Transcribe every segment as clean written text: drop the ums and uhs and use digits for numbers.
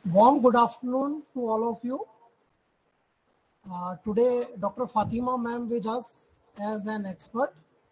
Warm good afternoon to all of you. Today, Dr. Fatima ma'am with us as an expert.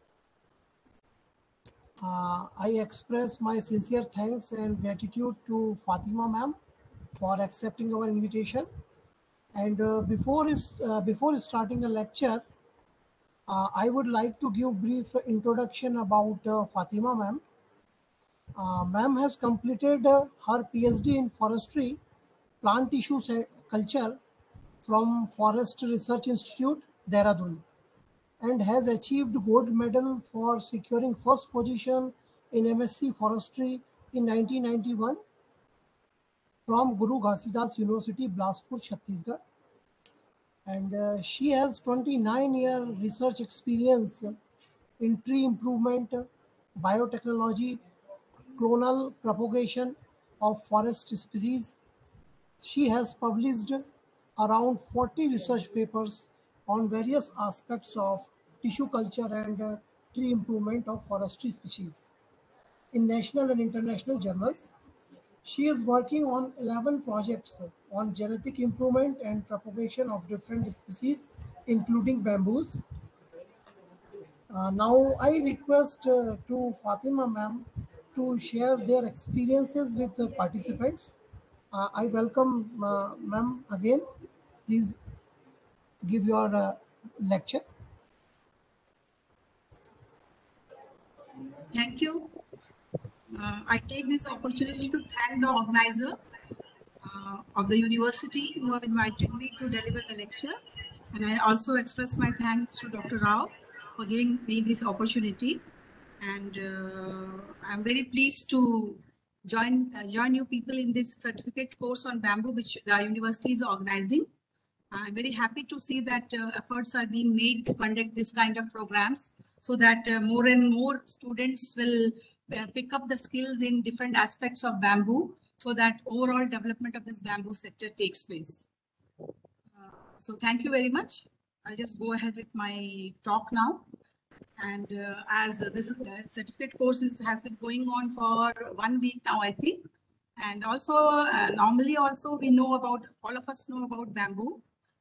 I express my sincere thanks and gratitude to Fatima ma'am for accepting our invitation. And before starting a lecture, I would like to give brief introduction about Fatima ma'am. Ma'am has completed her PhD in forestry, plant tissue culture from Forest Research Institute, Dehradun, and has achieved gold medal for securing first position in MSc Forestry in 1991 from Guru Ghasidas University, Bilaspur, Chhattisgarh. And she has 29-year research experience in tree improvement, biotechnology, clonal propagation of forest species. She has published around 40 research papers on various aspects of tissue culture and tree improvement of forestry species in national and international journals. She is working on 11 projects on genetic improvement and propagation of different species, including bamboos. Now I request to Fatima ma'am to share their experiences with the participants. I welcome ma'am again. Please give your lecture. Thank you. I take this opportunity to thank the organizer of the university who have invited me to deliver the lecture. And I also express my thanks to Dr. Rao for giving me this opportunity. And I'm very pleased to join you people in this certificate course on bamboo, which the university is organizing. I'm very happy to see that efforts are being made to conduct this kind of programs so that more and more students will pick up the skills in different aspects of bamboo so that overall development of this bamboo sector takes place. So thank you very much. I'll just go ahead with my talk now. And as this certificate course has been going on for 1 week now, I think. And also, normally also we know about, all of us know about bamboo.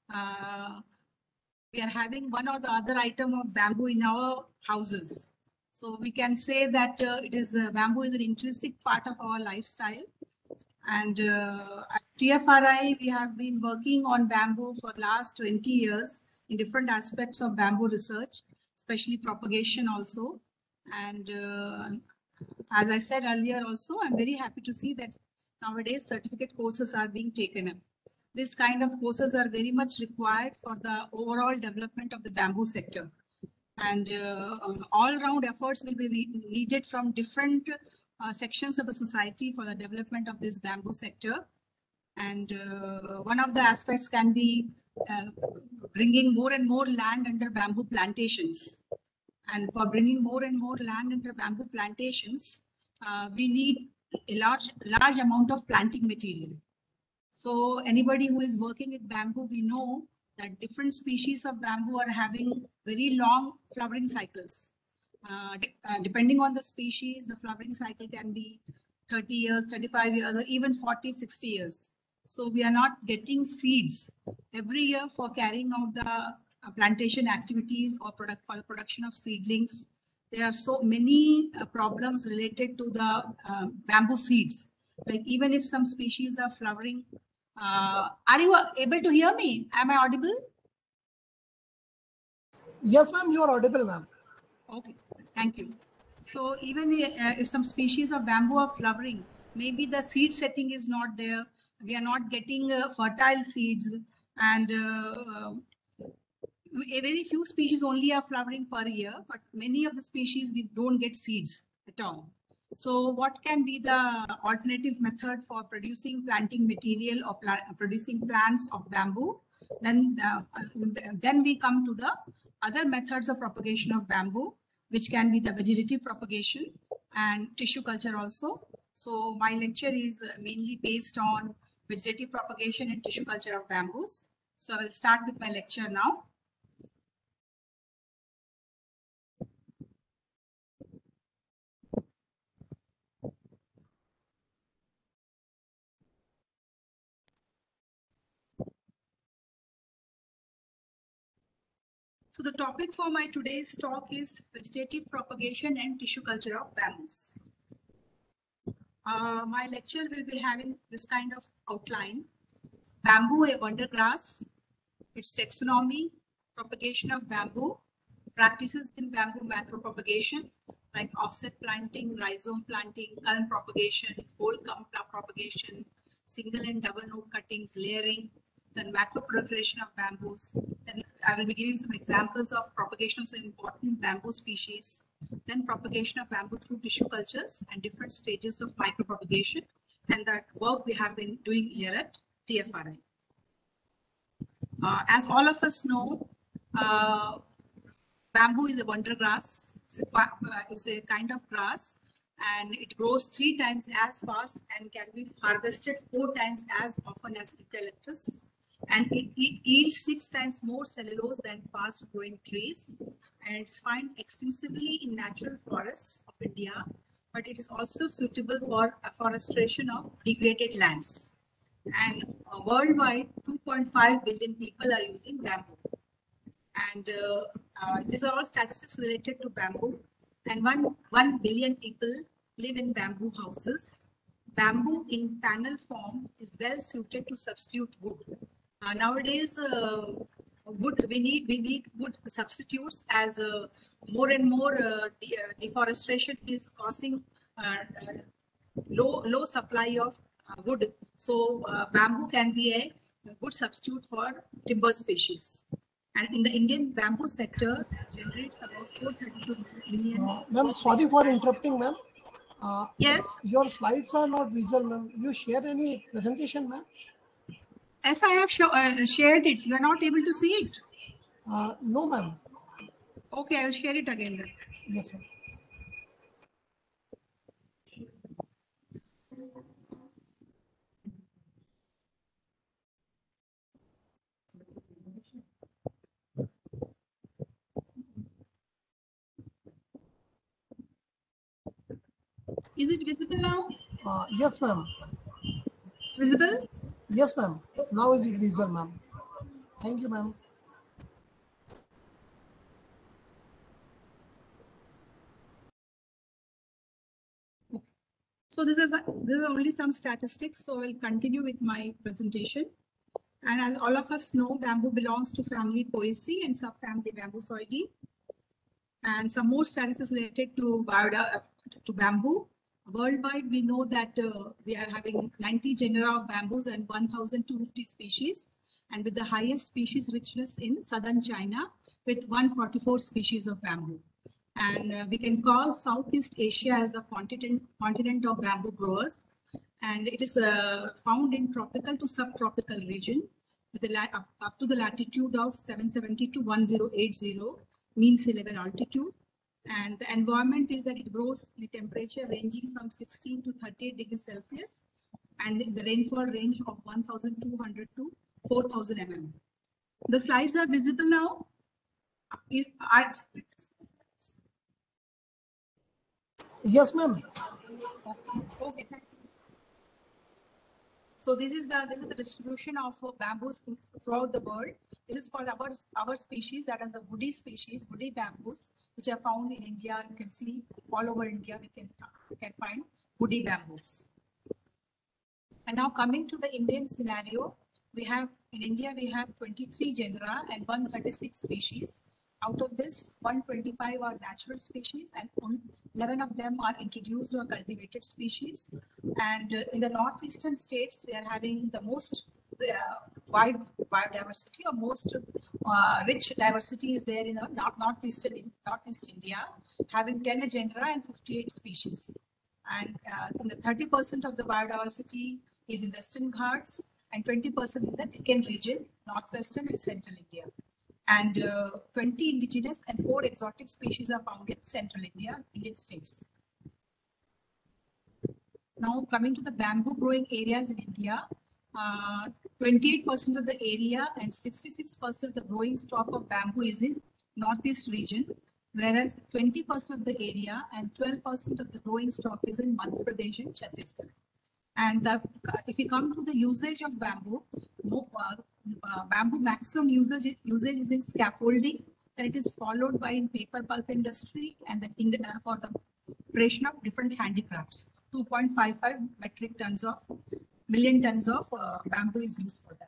We are having one or the other item of bamboo in our houses. So we can say that bamboo is an intrinsic part of our lifestyle. And at TFRI, we have been working on bamboo for the last 20 years in different aspects of bamboo research, especially propagation also. And as I said earlier also, I'm very happy to see that nowadays certificate courses are being taken up. This kind of courses are very much required for the overall development of the bamboo sector. And all-round efforts will be needed from different sections of the society for the development of this bamboo sector. And one of the aspects can be bringing more and more land under bamboo plantations. And for bringing more and more land under bamboo plantations, we need a large amount of planting material. So anybody who is working with bamboo, we know that different species of bamboo are having very long flowering cycles. Depending on the species, the flowering cycle can be 30 years, 35 years, or even 40, 60 years. So we are not getting seeds every year for carrying out the plantation activities or for the production of seedlings. There are so many problems related to the bamboo seeds. Like even if some species are flowering, are you able to hear me? Am I audible? Yes, ma'am, you are audible, ma'am. Okay, thank you. So even if some species of bamboo are flowering, maybe the seed setting is not there. We are not getting fertile seeds, and a very few species only are flowering per year, but many of the species we don't get seeds at all. So what can be the alternative method for producing planting material or producing plants of bamboo? Then we come to the other methods of propagation of bamboo, which can be the vegetative propagation and tissue culture also. So my lecture is mainly based on vegetative propagation and tissue culture of bamboos. So I will start with my lecture now. So the topic for my today's talk is vegetative propagation and tissue culture of bamboos. My lecture will be having this kind of outline: bamboo, a wonder grass, its taxonomy, propagation of bamboo, practices in bamboo macro propagation like offset planting, rhizome planting, culm propagation, whole clump propagation, single and double node cuttings, layering, then macro proliferation of bamboos. Then I will be giving some examples of propagation of some important bamboo species, then propagation of bamboo through tissue cultures and different stages of micropropagation, and that work we have been doing here at TFRI. As all of us know, bamboo is a wonder grass. It's a kind of grass, and it grows 3 times as fast and can be harvested 4 times as often as eucalyptus. And it yields 6 times more cellulose than fast growing trees. And it's found extensively in natural forests of India, but it is also suitable for afforestation of degraded lands. And worldwide, 2.5 billion people are using bamboo. And these are all statistics related to bamboo. And 1 billion people live in bamboo houses. Bamboo in panel form is well suited to substitute wood. Nowadays, wood we need wood substitutes, as more and more deforestation is causing low supply of wood. So bamboo can be a good substitute for timber species. And in the Indian bamboo sector, generates about 432 million. Ma'am, sorry for interrupting, ma'am. Yes. Your slides are not visual, ma'am. You share any presentation, ma'am? As I have shared it, you are not able to see it. No, ma'am. Okay, I will share it again then. Yes, ma'am. Is it visible now? Yes, ma'am. It's visible? Yes, ma'am. Now is it visible, ma'am? Thank you, ma'am. So this is only some statistics. So I'll continue with my presentation. And as all of us know, bamboo belongs to family Poaceae and subfamily Bambusoideae. And some more statistics related to bamboo. Worldwide, we know that we are having 90 genera of bamboos and 1,250 species, and with the highest species richness in southern China with 144 species of bamboo. And we can call Southeast Asia as the continent of bamboo growers. And it is found in tropical to subtropical region with up to the latitude of 770 to 1080 mean sea level altitude. And the environment is that it grows in a temperature ranging from 16 to 38 degrees Celsius, and the rainfall range of 1,200 to 4,000 mm. The slides are visible now. Yes, ma'am. Okay, thank you. So this is the distribution of bamboos throughout the world. This is for our species, that is the woody species, woody bamboos, which are found in India. You can see all over India. We can find woody bamboos. And now coming to the Indian scenario, in India we have 23 genera and 136 species. Out of this, 125 are natural species and 11 of them are introduced or cultivated species. And in the northeastern states, we are having the most wide biodiversity, or most rich diversity is there in the northeast India, having 10 genera and 58 species. And in the 30% of the biodiversity is in Western Ghats and 20% in the Deccan region, northwestern and central India. And 20 indigenous and 4 exotic species are found in central Indian states. Now coming to the bamboo growing areas in India, 28% of the area and 66% of the growing stock of bamboo is in northeast region, whereas 20% of the area and 12% of the growing stock is in Madhya Pradesh and Chhattisgarh. And if you come to the usage of bamboo, bamboo maximum usage is in scaffolding, then it is followed by in paper pulp industry, and then for the creation of different handicrafts. 2.55 million tons of bamboo is used for that.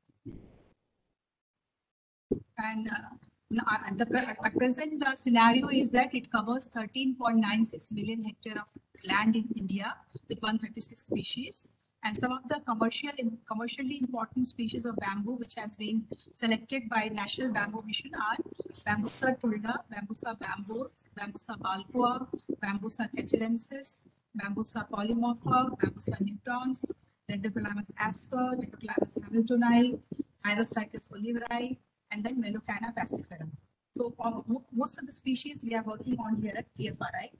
And at present, the scenario is that it covers 13.96 million hectare of land in India with 136 species. And some of the commercially important species of bamboo which has been selected by National Bamboo Mission are Bambusa tulda, Bambusa bambos, Bambusa balboa, Bambusa cacherensis, Bambusa polymorpha, Bambusa nutans, Dendrocalamus asper, Dendrocalamus hamiltoni, Thyrostichus oliveri, and then Melocanna passifera. So most of the species we are working on here at TFRI.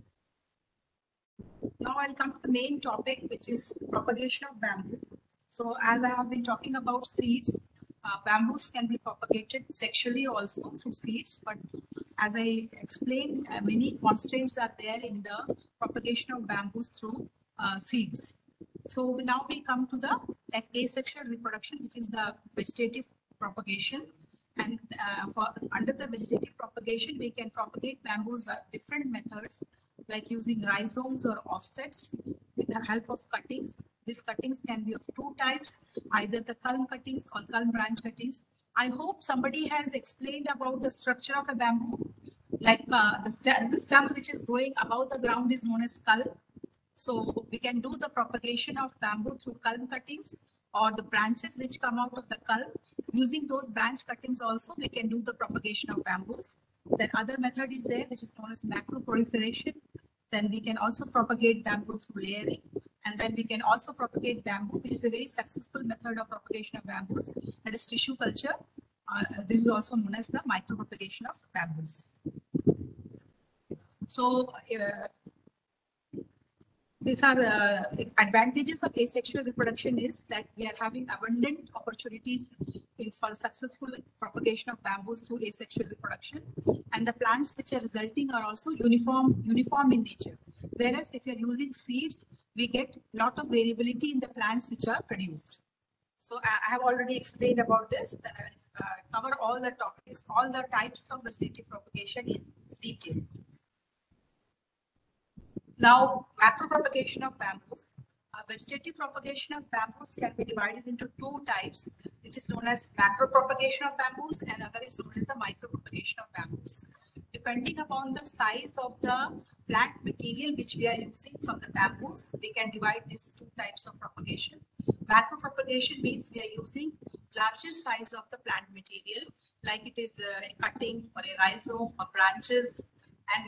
Now I'll come to the main topic, which is propagation of bamboo. So as I have been talking about seeds, bamboos can be propagated sexually also through seeds, but as I explained, many constraints are there in the propagation of bamboos through seeds. So now we come to the asexual reproduction, which is the vegetative propagation. And under the vegetative propagation, we can propagate bamboos by different methods, like using rhizomes or offsets with the help of cuttings. These cuttings can be of two types, either the culm cuttings or culm branch cuttings. I hope somebody has explained about the structure of a bamboo. Like the stump which is growing above the ground is known as culm. So we can do the propagation of bamboo through culm cuttings, or the branches which come out of the culm. Using those branch cuttings also, we can do the propagation of bamboos. Then other method is there, which is known as macroproliferation. Then we can also propagate bamboo through layering. And then we can also propagate bamboo, which is a very successful method of propagation of bamboos, that is tissue culture. This is also known as the micropropagation of bamboos. So these are advantages of asexual reproduction is that we are having abundant opportunities for the successful propagation of bamboos through asexual reproduction, and the plants which are resulting are also uniform in nature. Whereas if you are using seeds, we get a lot of variability in the plants which are produced. So I have already explained about this. Then I will cover all the topics, all the types of vegetative propagation in detail. Now, macropropagation of bamboos. Vegetative propagation of bamboos can be divided into two types, which is known as macropropagation of bamboos, and other is known as the micropropagation of bamboos. Depending upon the size of the plant material which we are using from the bamboos, we can divide these two types of propagation. Macropropagation means we are using larger size of the plant material, like it is a cutting or a rhizome or branches, and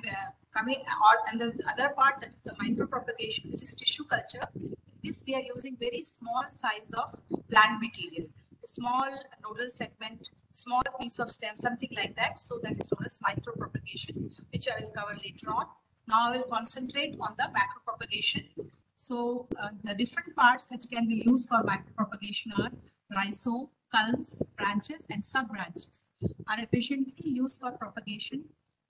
and the other part, that is the micropropagation, which is tissue culture. In this, we are using very small size of plant material, a small nodal segment, small piece of stem, something like that. So that is known as micropropagation, which I will cover later on. Now I will concentrate on the macropropagation. So the different parts which can be used for micropropagation are rhizome, culms, branches, and sub-branches are efficiently used for propagation.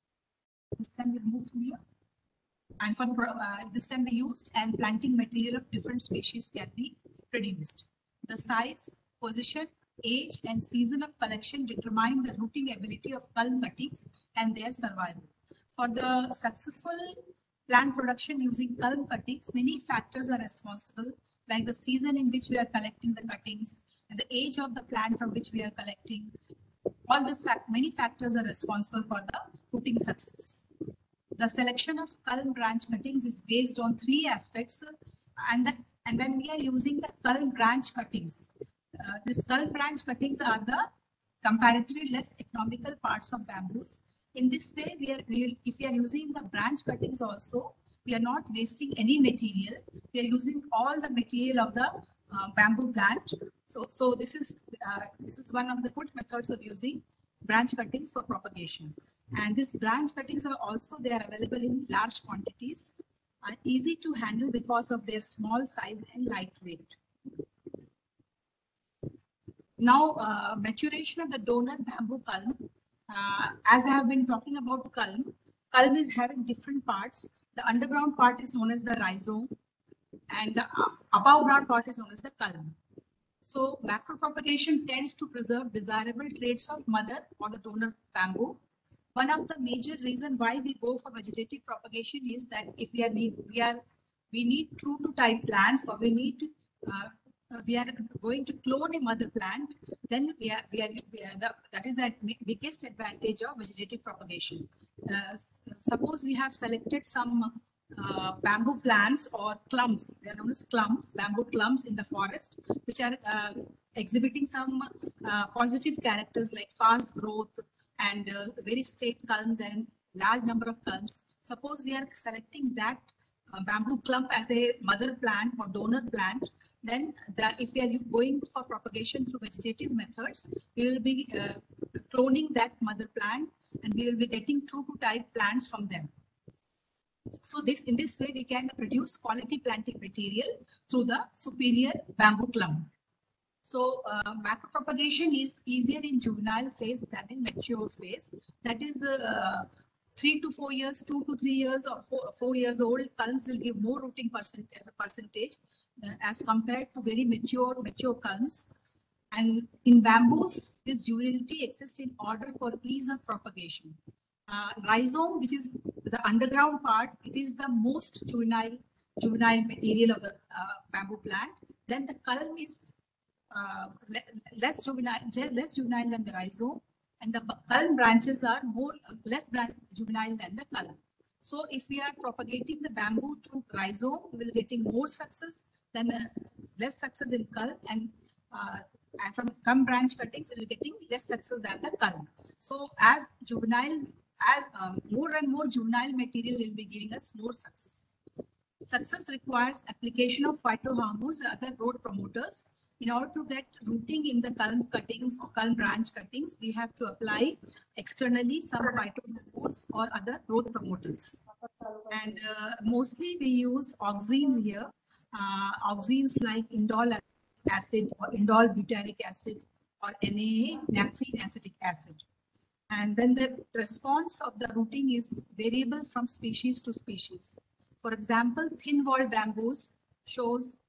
This can be removed from here, and for the, this can be used, and planting material of different species can be produced. The size, position, age, and season of collection determine the rooting ability of culm cuttings and their survival. For the successful plant production using culm cuttings, many factors are responsible, like the season in which we are collecting the cuttings and the age of the plant from which we are collecting. All this many factors are responsible for the rooting success. The selection of culm branch cuttings is based on three aspects, and when we are using the culm branch cuttings, these culm branch cuttings are the comparatively less economical parts of bamboos. In this way, if we are using the branch cuttings also, we are not wasting any material. We are using all the material of the bamboo plant. So this is one of the good methods of using branch cuttings for propagation. And these branch cuttings are also, they are available in large quantities, are easy to handle because of their small size and light weight. Now, maturation of the donor bamboo culm. As I have been talking about culm is having different parts. The underground part is known as the rhizome, and the above ground part is known as the culm. So macropropagation tends to preserve desirable traits of mother or the donor bamboo one of the major reason why we go for vegetative propagation is that if we need true to type plants, or we are going to clone a mother plant, then that is the biggest advantage of vegetative propagation. Suppose we have selected some bamboo plants or clumps, they are known as clumps, bamboo clumps in the forest, which are exhibiting some positive characters like fast growth and very straight culms and large number of culms. Suppose we are selecting that bamboo clump as a mother plant or donor plant, then if we are going for propagation through vegetative methods, we will be cloning that mother plant, and we will be getting true to type plants from them. So in this way, we can produce quality planting material through the superior bamboo clump. So macro propagation is easier in juvenile phase than in mature phase. That is 3 to 4 years, 2 to 3 years, or 4 years old culms will give more rooting percentage as compared to very mature culms. And in bamboos, this juvenility exists in order for ease of propagation. Rhizome, which is the underground part, it is the most juvenile material of the bamboo plant. Then the culm is less juvenile than the rhizome, and the culm branches are less juvenile than the culm. So if we are propagating the bamboo through rhizome, we will getting more success than less success in culm, and from culm branch cuttings, we will getting less success than the culm. So as more and more juvenile material will be giving us more success. Success requires application of phytohormones and other growth promoters. In order to get rooting in the culm cuttings or culm branch cuttings, we have to apply externally some phytohormones or other growth promoters. And mostly we use auxins here. Auxins like indole acid or indole butyric acid or NAA, naphthene acetic acid. And then the response of the rooting is variable from species to species. For example, thin-walled bamboos shows,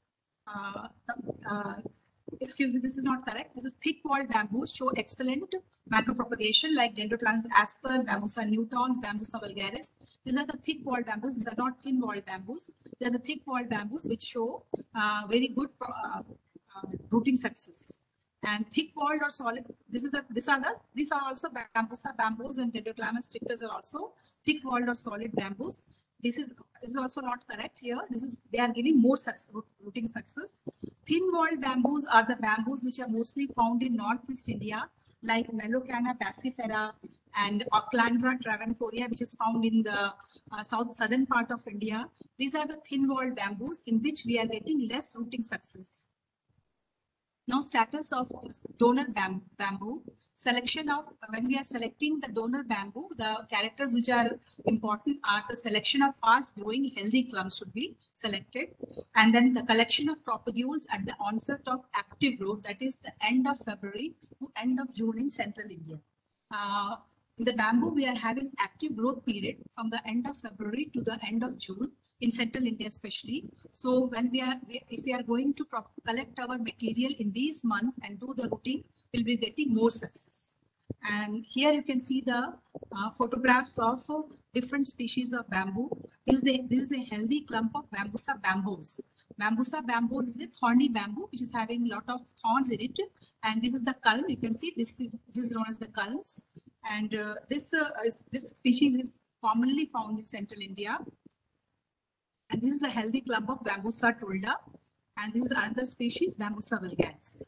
excuse me, this is not correct. This is thick-walled bamboos show excellent macropropagation like Dendroplanis asper, Bambusa nutans, Bambusa vulgaris. These are the thick-walled bamboos. These are not thin-walled bamboos. They are the thick-walled bamboos which show very good rooting success. And thick-walled or solid, these are also Bambusa bamboos, and Dendroplanis strictus are also thick-walled or solid bamboos. This is also not correct here. They are giving more rooting success. Thin-walled bamboos are the bamboos which are mostly found in Northeast India, like Melocanna passifera and Aucklandra travancorea, which is found in the southern part of India. These are the thin-walled bamboos in which we are getting less rooting success. Now, status of donor bamboo. Selection of, when we are selecting the donor bamboo, the characters which are important are the selection of fast growing healthy clumps should be selected, and then the collection of propagules at the onset of active growth, that is the end of February to end of June in central India. In the bamboo, we are having active growth period from the end of February to the end of June in central India especially. So when if we are going to collect our material in these months and do the rooting, we'll be getting more success. And here you can see the photographs of different species of bamboo. This is a healthy clump of Bambusa bamboos. Bambusa bamboos is a thorny bamboo which is having a lot of thorns in it. And this is the culm. You can see this is known as the culms. And this species is commonly found in central India. And this is the healthy clump of Bambusa tolda. And this is another species, Bambusa vulgaris.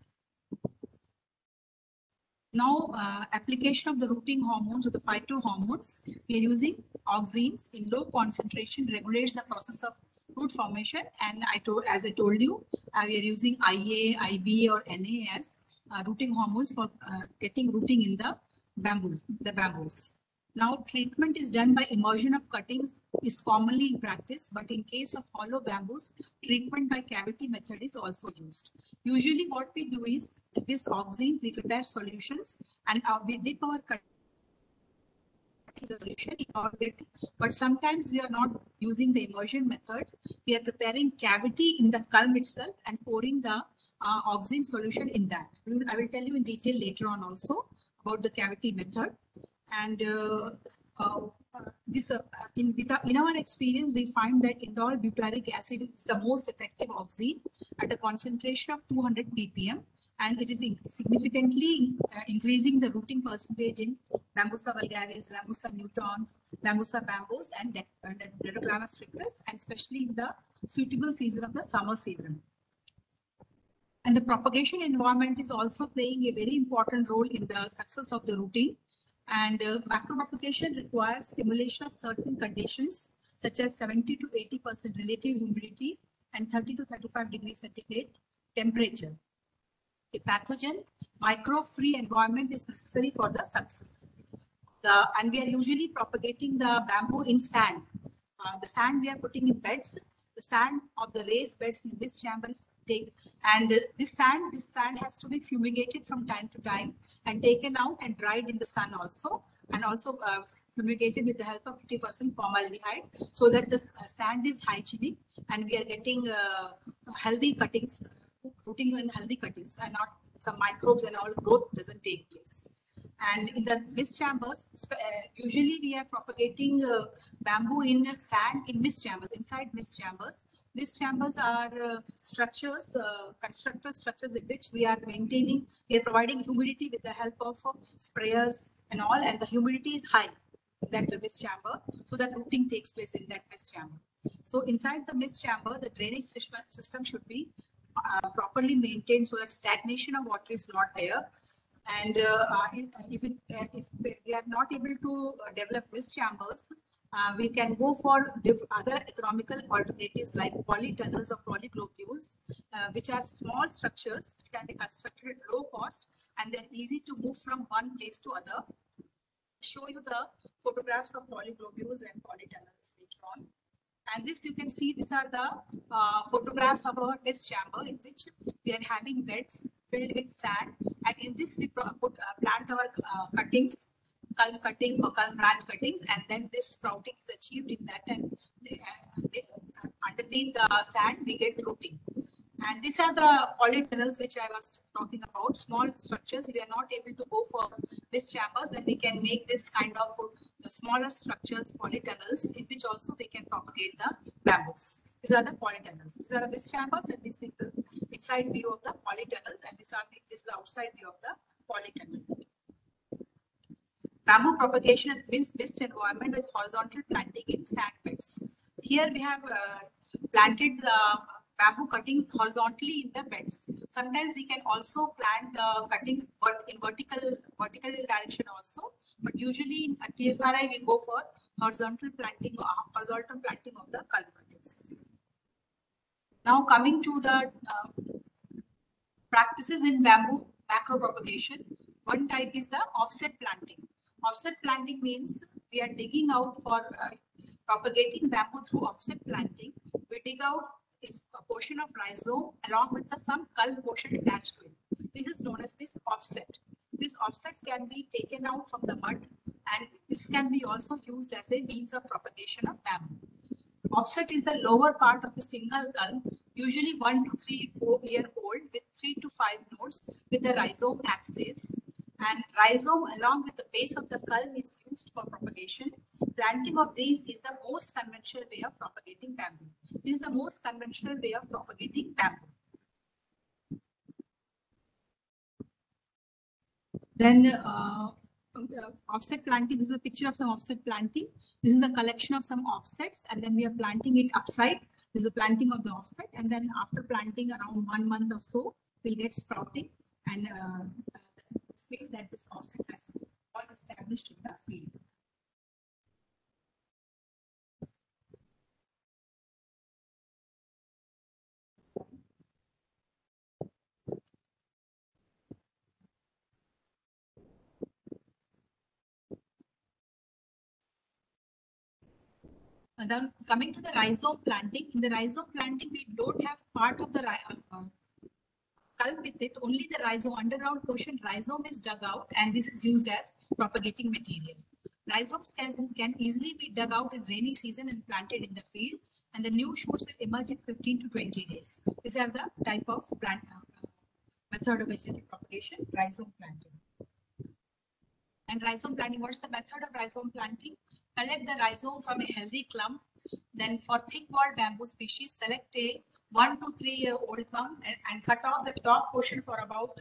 Now, application of the rooting hormones or the phytohormones, we are using auxins in low concentration, regulates the process of root formation. And as I told you, we are using IA, IB, or NAS rooting hormones for getting rooting in the bamboos. Now, treatment is done by immersion of cuttings is commonly in practice, but in case of hollow bamboos, treatment by cavity method is also used. Usually what we do is, these auxins, we prepare solutions and we dip our cuttings solution in order, but sometimes we are not using the immersion method. We are preparing cavity in the culm itself and pouring the auxin solution in that. I will tell you in detail later on also about the cavity method. And in our experience, we find that indole butyric acid is the most effective oxime at a concentration of 200 ppm, and it is significantly increasing the rooting percentage in Bambusa vulgaris, Bambusa nutans, Bambusa bambos, and Dendroclamus strictus, and especially in the suitable season of the summer season. And the propagation environment is also playing a very important role in the success of the rooting. And macro propagation requires simulation of certain conditions, such as 70 to 80% relative humidity and 30 to 35 degrees centigrade temperature. A pathogen micro-free environment is necessary for the success. And we are usually propagating the bamboo in sand. The sand we are putting in beds. The sand of the raised beds in this chamber is taken, and this sand has to be fumigated from time to time and taken out and dried in the sun also, and also fumigated with the help of 50% formaldehyde, so that the sand is hygienic and we are getting healthy cuttings, rooting in healthy cuttings, and not some microbes and all growth doesn't take place. And in the mist chambers, usually we are propagating bamboo in sand in mist chambers, inside mist chambers. Mist chambers are structures, constructor structures in which we are maintaining, we are providing humidity with the help of sprayers and all, and the humidity is high in that mist chamber, so that rooting takes place in that mist chamber. So inside the mist chamber, the drainage system should be properly maintained so that stagnation of water is not there. And if we are not able to develop mist chambers, we can go for other economical alternatives like polytunnels or polyglobules, which are small structures which can be constructed at low cost and then easy to move from one place to other. Show you the photographs of polyglobules and polytunnels later on. And this you can see, these are the photographs of our mist chamber in which we are having beds filled with sand, and in this we plant our cuttings, culm cutting or culm branch cuttings, and then this sprouting is achieved in that, and underneath the sand we get rooting. And these are the polytunnels which I was talking about, small structures. If we are not able to go for mist chambers, then we can make this kind of smaller structures, polytunnels, in which also we can propagate the bamboos. These are the polytunnels. These are the mist chambers, and this is the inside view of the polytunnels, and this is the outside view of the polytunnel. Bamboo propagation in mist environment with horizontal planting in sand beds. Here we have planted the bamboo cuttings horizontally in the beds. Sometimes we can also plant the cuttings in vertical direction also, but usually in TFRI we go for horizontal planting of the culm cuttings. Now coming to the practices in bamboo macro propagation, one type is the offset planting. Offset planting means we are digging out for propagating bamboo through offset planting. We dig out a portion of rhizome along with some culm portion attached to it. This is known as this offset. This offset can be taken out from the mud, and this can be also used as a means of propagation of bamboo. Offset is the lower part of a single culm, usually 1 to 3 year old with 3 to 5 nodes with the rhizome axis. And rhizome along with the base of the culm is used for propagation. Planting of these is the most conventional way of propagating bamboo. This is the most conventional way of propagating bamboo. Then offset planting, this is a picture of some offset planting. This is the collection of some offsets, and then we are planting it upside. This is the planting of the offset, and then after planting around 1 month or so, we'll get sprouting, and this means that this offset has got established in the field. And then coming to the rhizome planting, in the rhizome planting, we don't have part of the culm with it, only the rhizome, underground portion rhizome is dug out, and this is used as propagating material. Rhizomes can easily be dug out in rainy season and planted in the field, and the new shoots will emerge in 15 to 20 days. These are the type of method of vegetative propagation, rhizome planting. And rhizome planting, what's the method of rhizome planting? Collect the rhizome from a healthy clump. Then for thick-walled bamboo species, select a 1 to 3 year old clump and cut off the top portion for about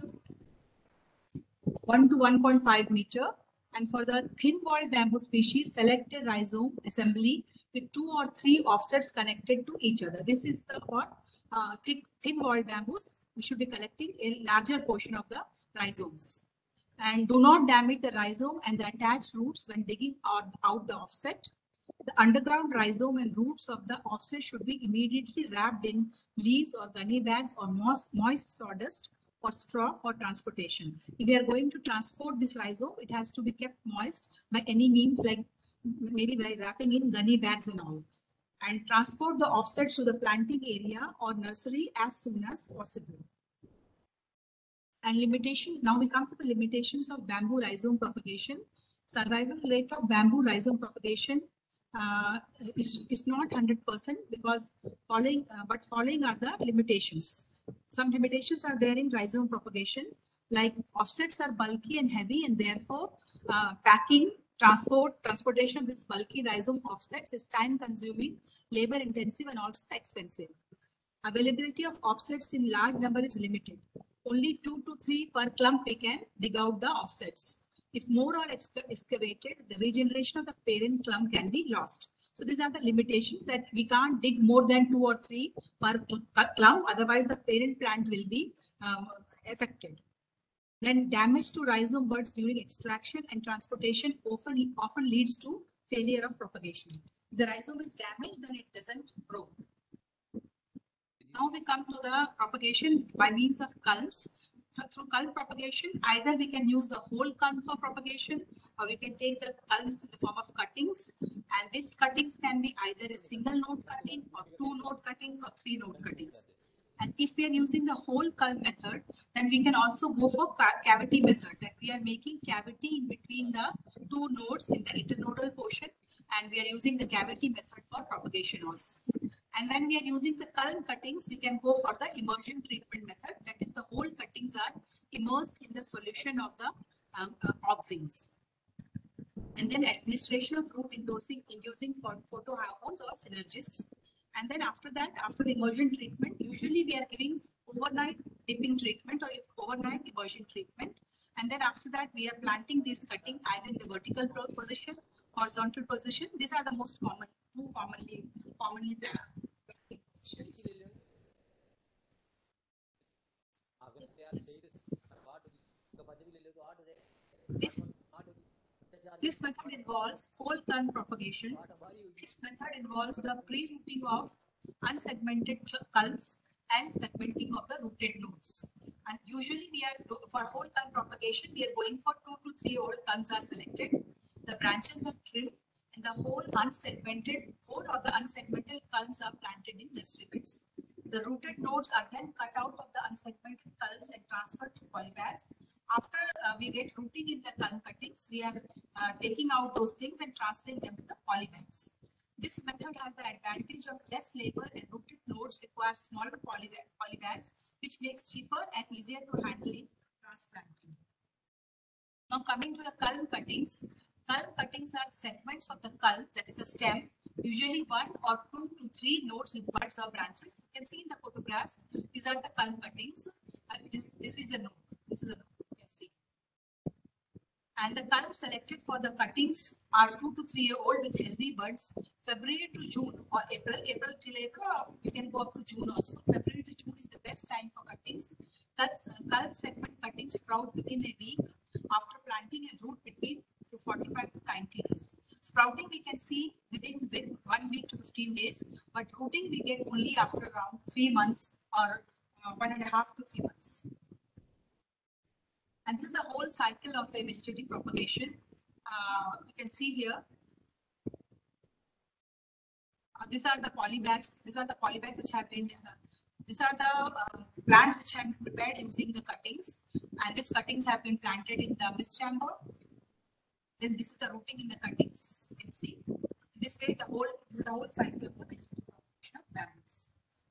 1 to 1.5 meter. And for the thin-walled bamboo species, select a rhizome assembly with 2 or 3 offsets connected to each other. This is the for thin-walled bamboos. We should be collecting a larger portion of the rhizomes. And do not damage the rhizome and the attached roots when digging out the offset. The underground rhizome and roots of the offset should be immediately wrapped in leaves or gunny bags or moist sawdust or straw for transportation. If we are going to transport this rhizome, it has to be kept moist by any means, like maybe by wrapping in gunny bags and all. And transport the offsets to the planting area or nursery as soon as possible. And limitation, now we come to the limitations of bamboo rhizome propagation. Survival rate of bamboo rhizome propagation is not 100% because following are the limitations. Some limitations are there in rhizome propagation, like offsets are bulky and heavy, and therefore packing, transportation of this bulky rhizome offsets is time consuming, labor intensive, and also expensive. Availability of offsets in large number is limited. Only 2 to 3 per clump we can dig out the offsets. If more are excavated, the regeneration of the parent clump can be lost. So these are the limitations, that we can't dig more than 2 or 3 per clump, otherwise the parent plant will be affected. Then damage to rhizome buds during extraction and transportation often leads to failure of propagation. If the rhizome is damaged, then it doesn't grow. Now we come to the propagation by means of culms. Through culm propagation, either we can use the whole culm for propagation, or we can take the culms in the form of cuttings. And these cuttings can be either a single node cutting, or 2 node cuttings, or 3 node cuttings. And if we are using the whole culm method, then we can also go for cavity method, that we are making cavity in between the 2 nodes in the internodal portion, and we are using the cavity method for propagation also. And when we are using the culm cuttings, we can go for the immersion treatment method. That is, the whole cuttings are immersed in the solution of the auxins. And then administration of root inducing photohormones or synergists. And then after that, after the immersion treatment, usually we are giving overnight dipping treatment or overnight immersion treatment. And then after that, we are planting this cutting either in the vertical position, horizontal position. These are the most common, two commonly planted positions. This method involves whole culm propagation. This method involves the pre-rooting of unsegmented culms and segmenting of the rooted nodes. And usually we are, for whole culm propagation, we are going for 2 to 3 old culms are selected. The branches are trimmed and the whole or the unsegmented culms are planted in nursery beds. The rooted nodes are then cut out of the unsegmented culms and transferred to polybags. After we get rooting in the culm cuttings, we are taking out those things and transferring them to the polybags. This method has the advantage of less labor, and rooted nodes require smaller polybags, which makes cheaper and easier to handle in transplanting. Now coming to the culm cuttings. Culm cuttings are segments of the culm, that is the stem, usually 1 or 2 to 3 nodes with buds or branches. You can see in the photographs, these are the culm cuttings. This is a node. This is a node, you can see. And the culm selected for the cuttings are 2 to 3 year old with healthy buds. February to June or April till April, or you can go up to June also. February to June is the best time for cuttings. Culm segment cuttings sprout within a week after planting and root between 45 to 90 days. Sprouting we can see within 1 week to 15 days, but rooting we get only after around 3 months or 1.5 to 3 months. And this is the whole cycle of a vegetative propagation. You can see here. These are the polybags. These are the polybags which have been. These are the plants which have been prepared using the cuttings, and these cuttings have been planted in the mist chamber. Then this is the rooting in the cuttings. You can see. This way, this is the whole cycle of the vegetative propagation of bamboos.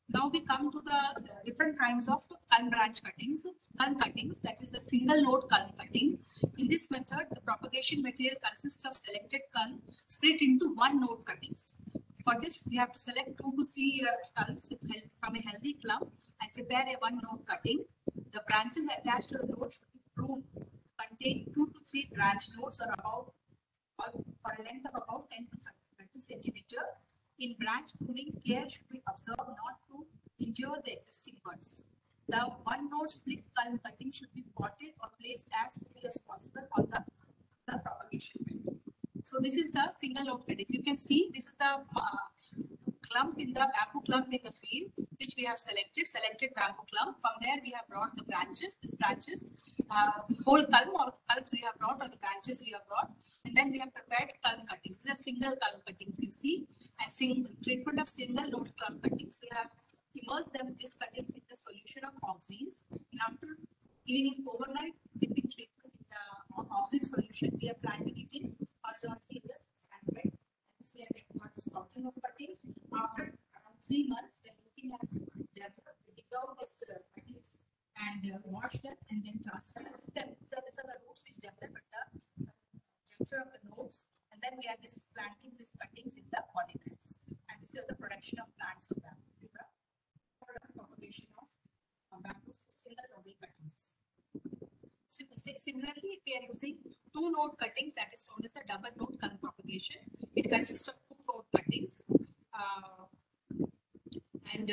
Now we come to the different kinds of culm branch cuttings. Culm cuttings, that is the single node culm cutting. In this method, the propagation material consists of selected culm split into one node cuttings. For this, we have to select 2 to 3 culms from a healthy clump and prepare a one node cutting. The branches attached to the node should be pruned, contain 2 to 3 branch nodes or about or for a length of about 10 to 30 centimeter. In branch pruning, care should be observed not to injure the existing buds. The one node split culm cutting should be potted or placed as quickly as possible on the propagation bed. So this is the single node cutting. You can see this is the clump in the bamboo clump in the field, which we have selected bamboo clump. From there, we have brought the branches, these branches, whole culm or culms we have brought or the branches we have brought. And then we have prepared culm cuttings. This is a single culm cutting, you see. And treatment of single node culm cuttings, we have immersed these cuttings in the solution of auxins. And after giving it overnight dipping treatment in the auxin solution, we are planting it in horizontally in the sand bed. And this we have got the sprouting of cuttings. After around 3 months, when rooting has developed, we dig out these cuttings and wash them and then transfer them. These are the roots which develop at the juncture of the nodes, and then we are just planting these cuttings in the polybags. And this is the production of plants of bamboo. This is the propagation of bamboo single nodal cuttings. Similarly, if we are using two node cuttings, that is known as the double node culm propagation. It consists of two node cuttings, and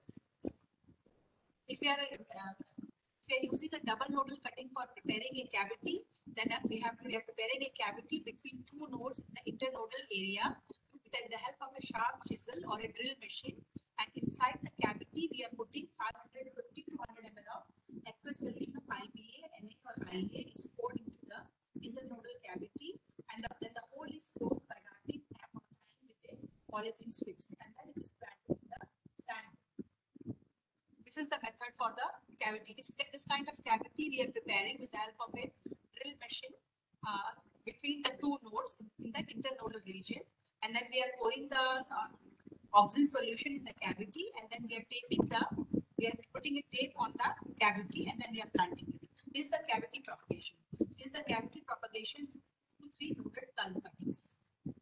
if we are using a double nodal cutting for preparing a cavity, then we are preparing a cavity between two nodes in the internodal area with the help of a sharp chisel or a drill machine. And inside the cavity, we are putting 550 to 100 ml of aqueous solution of IPA, Na or IA is poured into the internodal cavity, and then the hole is closed by wrapping cap or tying with a polythene strips, and then it is planted in the sand. This is the method for the cavity. This kind of cavity we are preparing with the help of a drill machine between the two nodes in the internodal region, and then we are pouring the auxin solution in the cavity, and then we are putting a tape on the cavity, and then we are planting it. This is the cavity propagation. This is the cavity propagation through 3 nodal culm cuttings.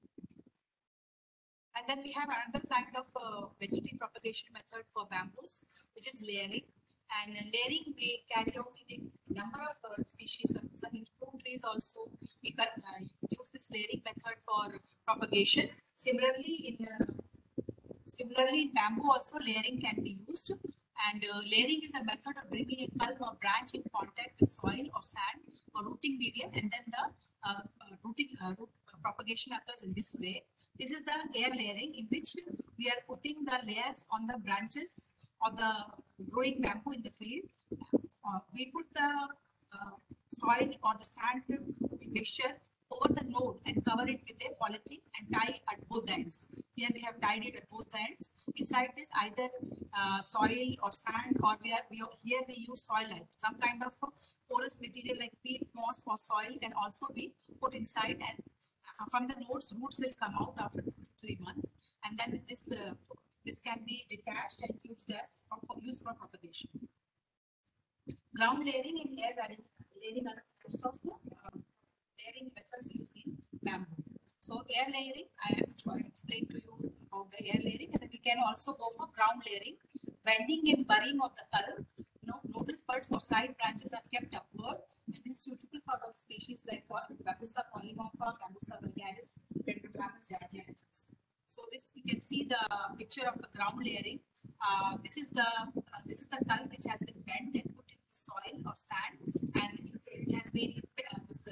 And then we have another kind of vegetative propagation method for bamboos, which is layering. And layering, we carry out in a number of species. Some in fruit trees also, we can use this layering method for propagation. Similarly, in bamboo also layering can be used. And layering is a method of bringing a culm or branch in contact with soil or sand or rooting medium, and then the root propagation occurs in this way. This is the air layering, in which we are putting the layers on the branches of the growing bamboo in the field. We put the soil or the sand mixture over the node and cover it with a polythene and tie at both ends. Here we have tied it at both ends. Inside this, either soil or sand, or here we use soil light. Some kind of porous material like peat, moss, or soil can also be put inside, and from the nodes, roots will come out after 2 to 3 months, and then this can be detached and used as use for propagation. Ground layering and air layering are types of layering methods used in bamboo. So air layering, I explained to you about the air layering, and we can also go for ground layering. Bending and burying of the culm, nodal buds or side branches are kept upward, and this is suitable for all species like Bambusa polymorpha, Bambusa vulgaris, Dendrogramis giganteus. So this, you can see the picture of the ground layering. This is the culm which has been bent and put in the soil or sand, and it has been this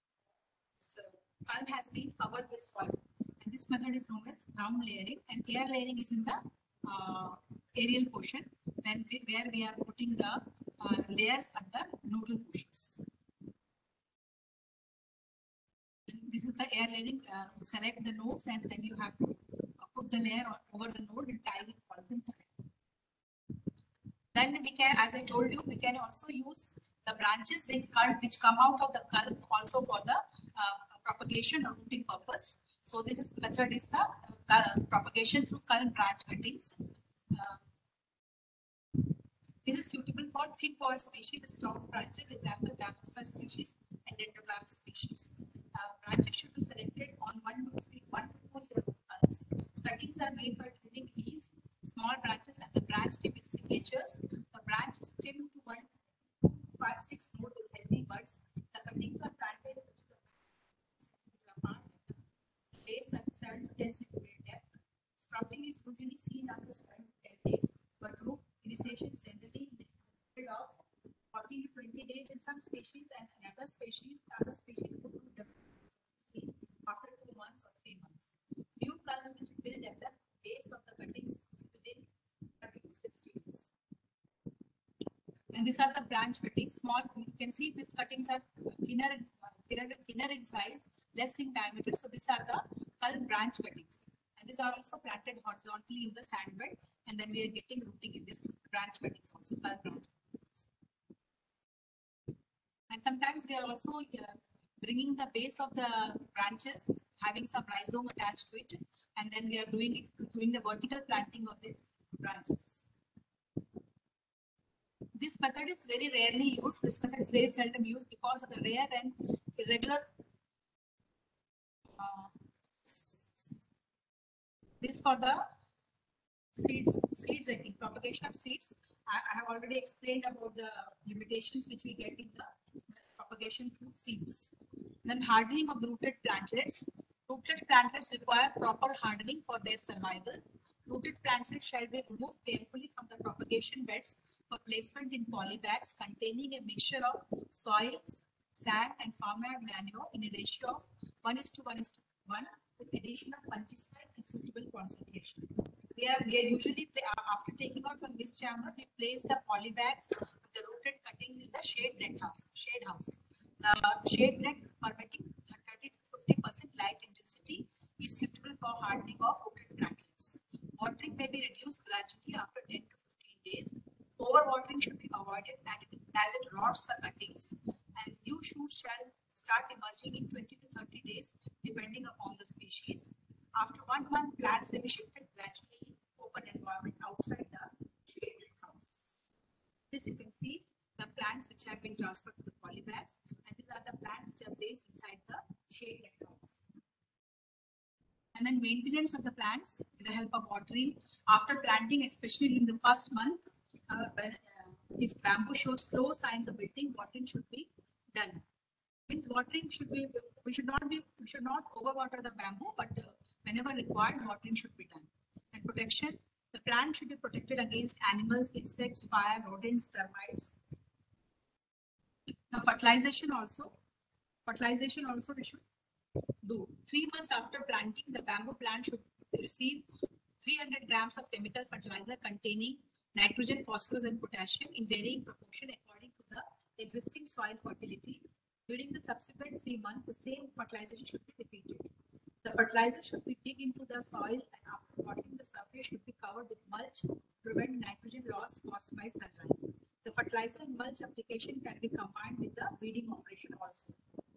culm has been covered with soil. And this method is known as ground layering, and air layering is in the aerial portion, where we are putting the layers at the nodal portions. This is the air layering. Select the nodes, and then you have to put the layer over the node and tie with polythene. Then we can, as I told you, we can also use the branches which come out of the culm also for the propagation or rooting purpose. So this method is the propagation through culm branch cuttings. This is suitable for thick core species with strong branches, example Bambusa species and Dendrogram species. Branches should be selected on 1 to 4 year bulbs. Cuttings are made for trimming leaves, small branches, and the branch tip is signatures. The branch is trimmed to 1 to 5 6 node with healthy buds. The cuttings are planted into the centimeter apart at the base at 7 to 10 centimeter depth. Sprouting is usually seen after 7 to 10 days, but root initiation is generally in the period of 14 to 20 days in some species, and in other species root will develop seen after 2 months or 3 months. New culms which will develop base of the cuttings within 30 to 60 days. And these are the branch cuttings. Small, you can see these cuttings are thinner in size, less in diameter. So these are the culm branch cuttings. And these are also planted horizontally in the sand bed. And then we are getting rooting in this branch cuttings also, culm branch cuttings. And sometimes we are also bringing the base of the branches, having some rhizome attached to it. And then we are doing the vertical planting of these branches. This method is very rarely used. This method is very seldom used because of the rare and irregular. This is for the seeds. I think propagation of seeds. I have already explained about the limitations which we get in the propagation through seeds. Then hardening of rooted plantlets. Rooted plantlets require proper hardening for their survival. Rooted plantlets shall be removed carefully from the propagation beds for placement in polybags containing a mixture of soil, sand, and farmyard manure in a ratio of 1:1:1 with addition of fungicide in suitable concentration. We are usually, after taking out from this chamber, we place the polybags with the rooted cuttings in the shade house. The shade net permitting 30 to 50% light intensity is suitable for hardening of rooted plantlets. Watering may be reduced gradually after 10 to 15 days. Overwatering should be avoided as it rots the cuttings, and new shoots shall start emerging in 20 to 30 days depending upon the species. After 1 month, plants may be shifted gradually in open environment outside the shaded house. This you can see the plants which have been transferred to the polybags, and these are the plants which are placed inside the shaded house. And then maintenance of the plants with the help of watering after planting, especially in the first month. If bamboo shows slow signs of wilting, watering should be done. Means watering should be, we should not overwater the bamboo, but whenever required, watering should be done. And protection, the plant should be protected against animals, insects, fire, rodents, termites. Now fertilization also we should do. 3 months after planting, the bamboo plant should receive 300 grams of chemical fertilizer containing nitrogen, phosphorus, and potassium in varying proportion according to the existing soil fertility. During the subsequent 3 months, the same fertilization should be repeated. The fertilizer should be dig into the soil, and after watering, the surface should be covered with mulch to prevent nitrogen loss caused by sunlight. The fertilizer and mulch application can be combined with the weeding operation also.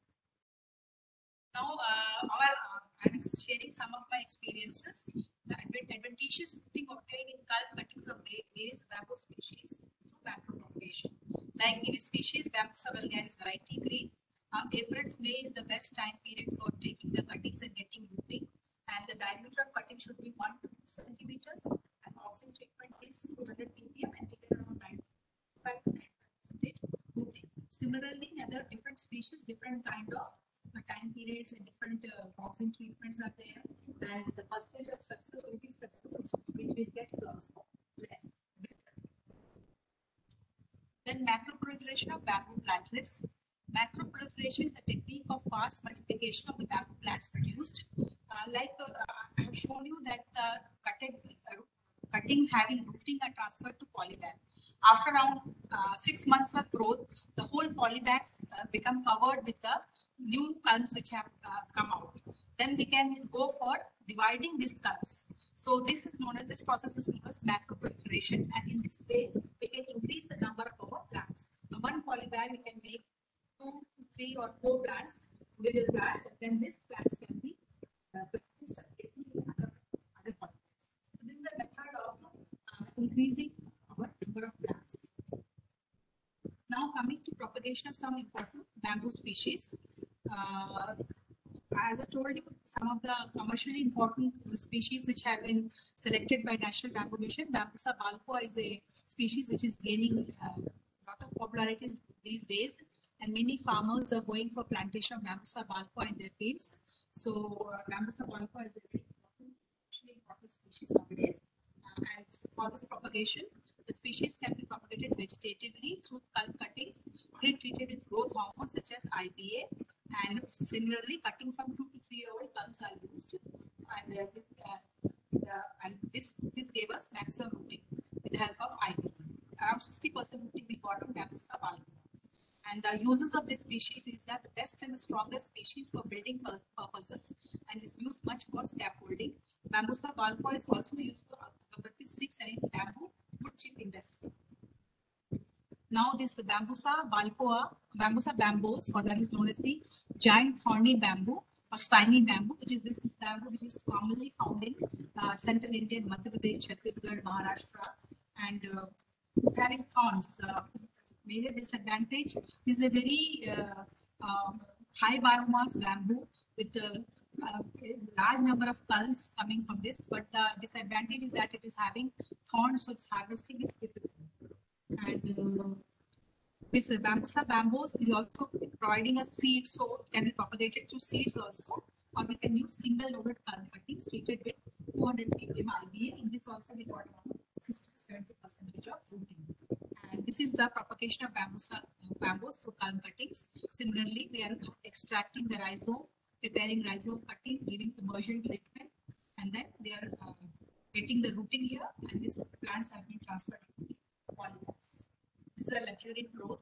Now, I'm sharing some of my experiences. The advantageous thing obtained in culm cuttings of various bamboo species through backpropagation. Like in species Bambusa vulgaris variety green, April to May is the best time period for taking the cuttings and getting rooting. And the diameter of cutting should be 1 to 2 centimeters. And oxygen treatment is 200 ppm, and we get around 95 to 95% rooting. Similarly, in other different species, different kind of time periods and different oxygen treatments are there, and the percentage of success, rooting success, which we get is also less. Then macroproliferation of bamboo plantlets. Macroproliferation is a technique of fast multiplication of the bamboo plants produced. I have shown you that the cuttings having rooting are transferred to polybag. After around 6 months of growth, the whole polybags become covered with the new culms which have come out. Then we can go for dividing these culms. So this process is known as macroproliferation, and in this way we can increase the number of our plants. Now, one polybag we can make 2, 3, or 4 plants, individual plants, and then these plants can be separately in other polybags. So this is a method of increasing our number of plants. propagation of some important bamboo species. As I told you, some of the commercially important species which have been selected by National Bamboo Mission. Bambusa balpoa is a species which is gaining a lot of popularity these days, and many farmers are going for plantation of Bambusa balpoa in their fields. So Bambusa balpoa is a very important species nowadays. And for this propagation, the species can be propagated vegetatively through culm cuttings, pre-treated with growth hormones such as IBA, and similarly, cutting from 2 to 3 year old culms are used, and this gave us maximum rooting with the help of IBA. Around 60% rooting we got in Bambusa balpoa. And the uses of this species is that the best and the strongest species for building purposes, and is used much for scaffolding. Bambusa balpoa is also used for agarbatti sticks and in bamboo wood chip industry. Now this Bambusa balpoa, Bambusa bamboos, or that is known as the giant thorny bamboo or spiny bamboo, which is this bamboo which is commonly found in central India, Madhya Pradesh, Chhattisgarh, Maharashtra, and it's having thorns. Major disadvantage, this is a very high biomass bamboo with a large number of culls coming from this, but the disadvantage is that it is having thorns, so its harvesting is difficult. And this Bambusa bamboos is also providing a seed, so it can be propagated through seeds also, or we can use single loaded culm cuttings treated with 200 ppm IBA. In this also we got around 60 to 70% of rooting. And this is the propagation of bamboos through culm cuttings. Similarly, we are extracting the rhizome, preparing rhizome cutting, giving immersion treatment, and then we are getting the rooting here, and these plants have been transferred to the polyplants. This is a luxuriant growth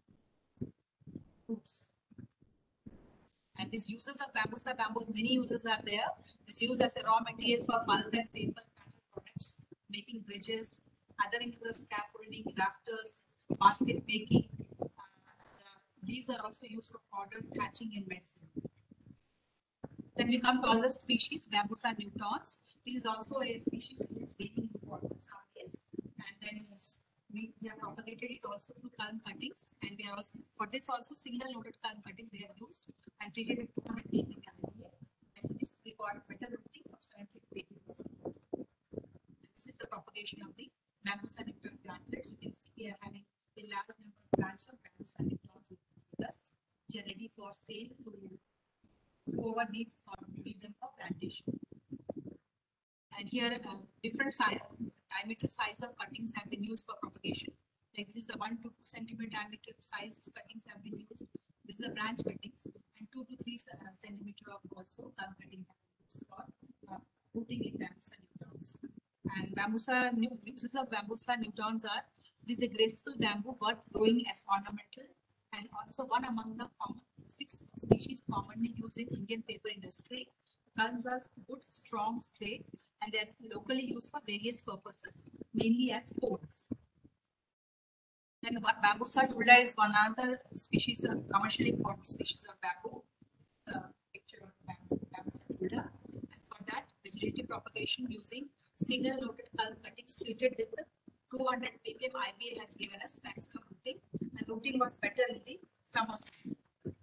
roots. And these uses of Bambusa bamboos, many uses are there. It's used as a raw material for pulp and paper panel products, making bridges, other uses of scaffolding, rafters, basket making. These are also used for powder, thatching, and medicine. Then we come to other species, Bambusa nutans. This is also a species which is gaining importance nowadays. And then we have propagated it also through culm cuttings, and we are also for this also single loaded culm cuttings we have used and treated with 200 ppm IBA, and this we got better rooting of 70 to 80%. This is the propagation of the Bambusa nutan plantlets. You can see we are having a large number of plants of Bambusa nutans with us, which are ready for sale to whoever needs or need them for plantation. And here different diameter size of cuttings have been used for propagation. Like this is the 1 to 2 centimeter diameter size cuttings have been used. This is the branch cuttings, and 2 to 3 centimeter of also culm cutting have been used for rooting in Bambusa nutans. And uses of Bambusa nutans are: this is a graceful bamboo worth growing as ornamental, and also one among the 6 species commonly used in Indian paper industry. Culms are good, strong, straight, and they are locally used for various purposes, mainly as poles. Then Bambusa tulda is one other species, of commercially important species of bamboo. Picture of Bambusa tulda. And for that, vegetative propagation using single loaded culm cuttings treated with the 200 ppm IBA has given us maximum rooting, and rooting was better in the summer season.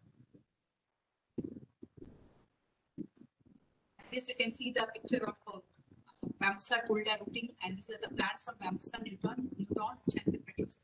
This you can see the picture of Bambusa tulda rooting, and these are the plants of Bambusa nutans which have been produced.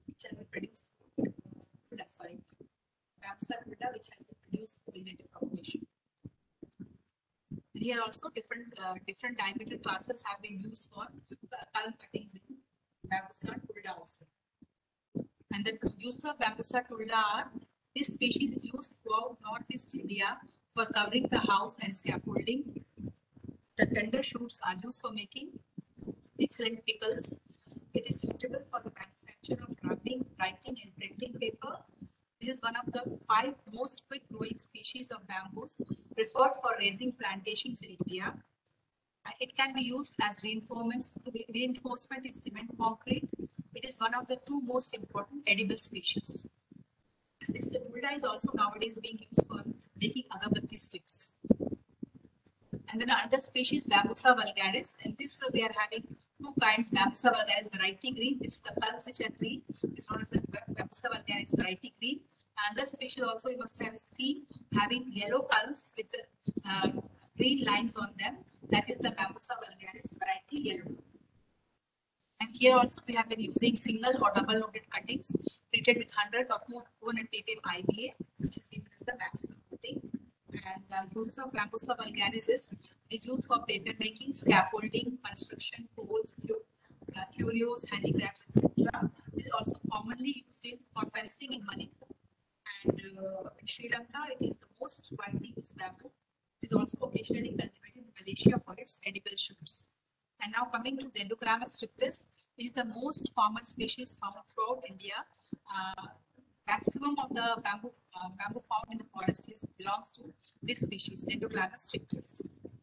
Bambusa tulda which has been produced vegetative propagation. And here also different diameter classes have been used for culm cuttings in Bambusa tulda also. And the uses of Bambusa tulda are: this species is used throughout Northeast India for covering the house and scaffolding. The tender shoots are used for making excellent pickles. It is suitable for the manufacture of rubbing, writing, and printing paper. This is one of the 5 most quick growing species of bamboos preferred for raising plantations in India. It can be used as reinforcement in cement concrete. It is one of the 2 most important edible species. This tulda is also nowadays being used for making agarbatti sticks. And then another species, Bambusa vulgaris. In this we are having two kinds, Bambusa vulgaris variety green. This is the culms which are green. This one is the Bambusa vulgaris variety green. And this species also you must have seen having yellow culms with green lines on them. That is the Bambusa vulgaris variety yellow. And here also we have been using single or double loaded cuttings treated with 100 or 200 ppm IBA, which is given as the maximum coating. And the uses of Bambusa vulgaris is used for paper making, scaffolding, construction, poles, curios, handicrafts, etc. It is also commonly used for fencing in Manipur. And in Sri Lanka, it is the most widely used bamboo. It is also occasionally cultivated in Malaysia for its edible shoots. And now coming to Dendrochlamys strictus, which is the most common species found throughout India. Maximum of the bamboo found in the forest belongs to this species, Dendrochlamys strictus.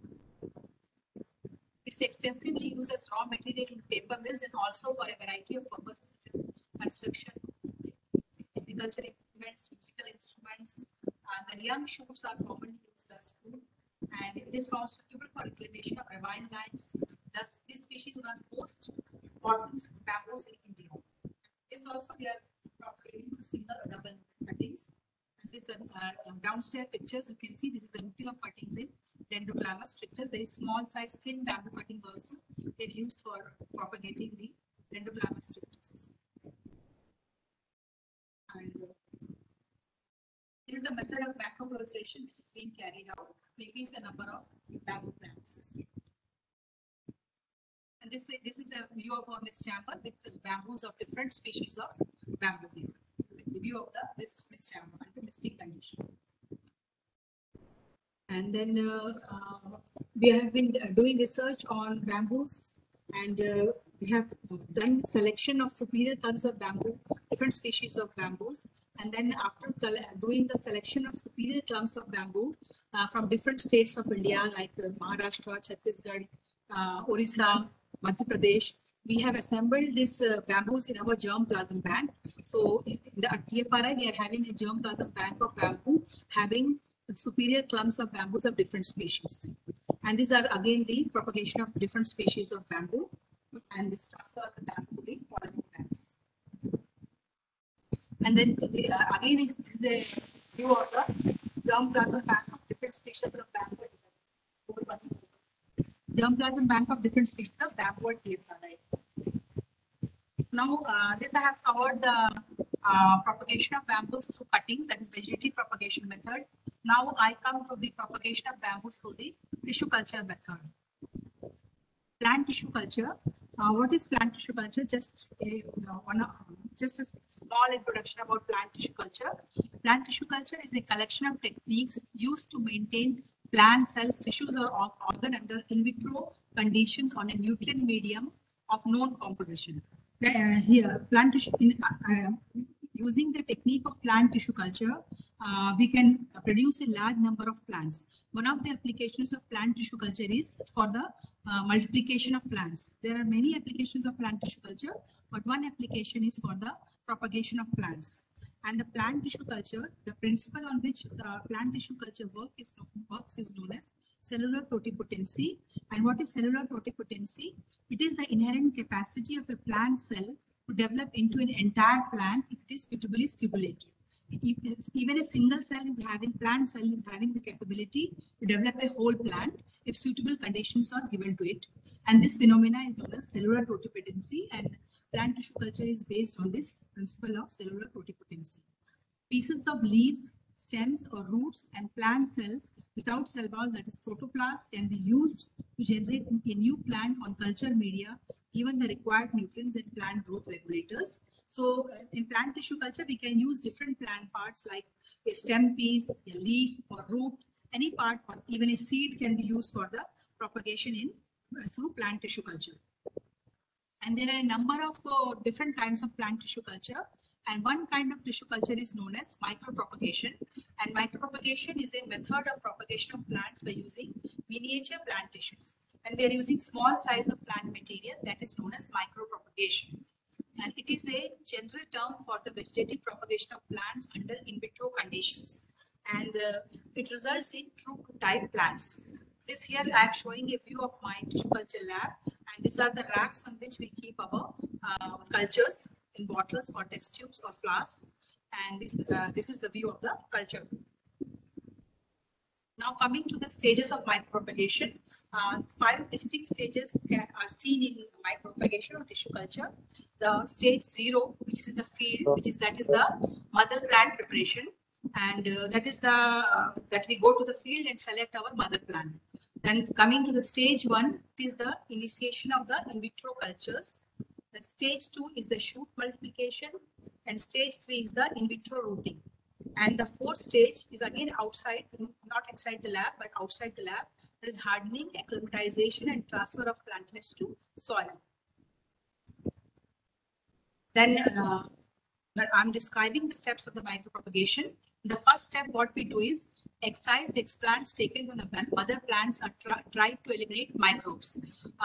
It's extensively used as raw material in paper mills and also for a variety of purposes such as construction, agriculture implements, musical instruments. The young shoots are commonly used as food, and it is found suitable for reclamation of ravine lands. Thus, this species is one of the most important bamboos in India. This also we are propagating through single or double cuttings. And this downstairs pictures, you can see this is the routing of cuttings in Dendrochlamys strictus. Very small size, thin bamboo cuttings also they're used for propagating the Dendrochlamys strictus. And this is the method of macroproliferation which is being carried out to increase the number of bamboo plants. And this is a view of this chamber with bamboos of different species of bamboo here. The view of this chamber under misting condition. And then we have been doing research on bamboos, and we have done selection of superior clumps of bamboo, different species of bamboos. And then after doing the selection of superior clumps of bamboo from different states of India, like Maharashtra, Chhattisgarh, Orissa, Madhya Pradesh, we have assembled these bamboos in our germplasm bank. So at TFRI, we are having a germplasm bank of bamboo having superior clumps of bamboos of different species. And these are again the propagation of different species of bamboo, and this transfer of the bamboo to the polythene banks. And then again, this is a view of the germplasm bank of different species of bamboo. Germplasm bank of different species of bamboo at TFRI. Now, this I have covered the propagation of bamboos through cuttings, that is vegetative propagation method. Now I come to the propagation of bamboos through the tissue culture method. Plant tissue culture. What is plant tissue culture? Just a small introduction about plant tissue culture. Plant tissue culture is a collection of techniques used to maintain plant cells, tissues, or organ under in vitro conditions on a nutrient medium of known composition. Here, plant tissue using the technique of plant tissue culture, we can produce a large number of plants. One of the applications of plant tissue culture is for the multiplication of plants. There are many applications of plant tissue culture, but one application is for the propagation of plants. And the plant tissue culture, the principle on which the plant tissue culture works is known as cellular totipotency. And what is cellular totipotency? It is the inherent capacity of a plant cell to develop into an entire plant if it is suitably stimulated. Even a single plant cell is having the capability to develop a whole plant if suitable conditions are given to it. And this phenomena is known as cellular totipotency, and plant tissue culture is based on this principle of cellular totipotency. Pieces of leaves, stems, or roots and plant cells without cell wall, that is protoplast, can be used to generate a new plant on culture media given the required nutrients and plant growth regulators. So in plant tissue culture, we can use different plant parts like a stem piece, a leaf or root, any part, or even a seed can be used for the propagation through plant tissue culture. And there are a number of different kinds of plant tissue culture. And one kind of tissue culture is known as micropropagation. And micropropagation is a method of propagation of plants by using miniature plant tissues. And we are using small size of plant material that is known as micropropagation. And it is a general term for the vegetative propagation of plants under in vitro conditions. And it results in true type plants. This here I am showing a view of my tissue culture lab, and these are the racks on which we keep our cultures in bottles or test tubes or flasks. And this is the view of the culture. Now coming to the stages of micropropagation, 5 distinct stages are seen in micropropagation or tissue culture. The stage 0, which is in the field, that is the mother plant preparation, and that we go to the field and select our mother plant. Then coming to the stage 1, it is the initiation of the in vitro cultures. The stage 2 is the shoot multiplication, and stage 3 is the in vitro rooting. And the 4th stage is again outside, not inside the lab, but outside the lab. There is hardening, acclimatization, and transfer of plantlets to soil. Then I'm describing the steps of the micropropagation. The first step, what we do is excised explants taken from the mother plants are tried to eliminate microbes.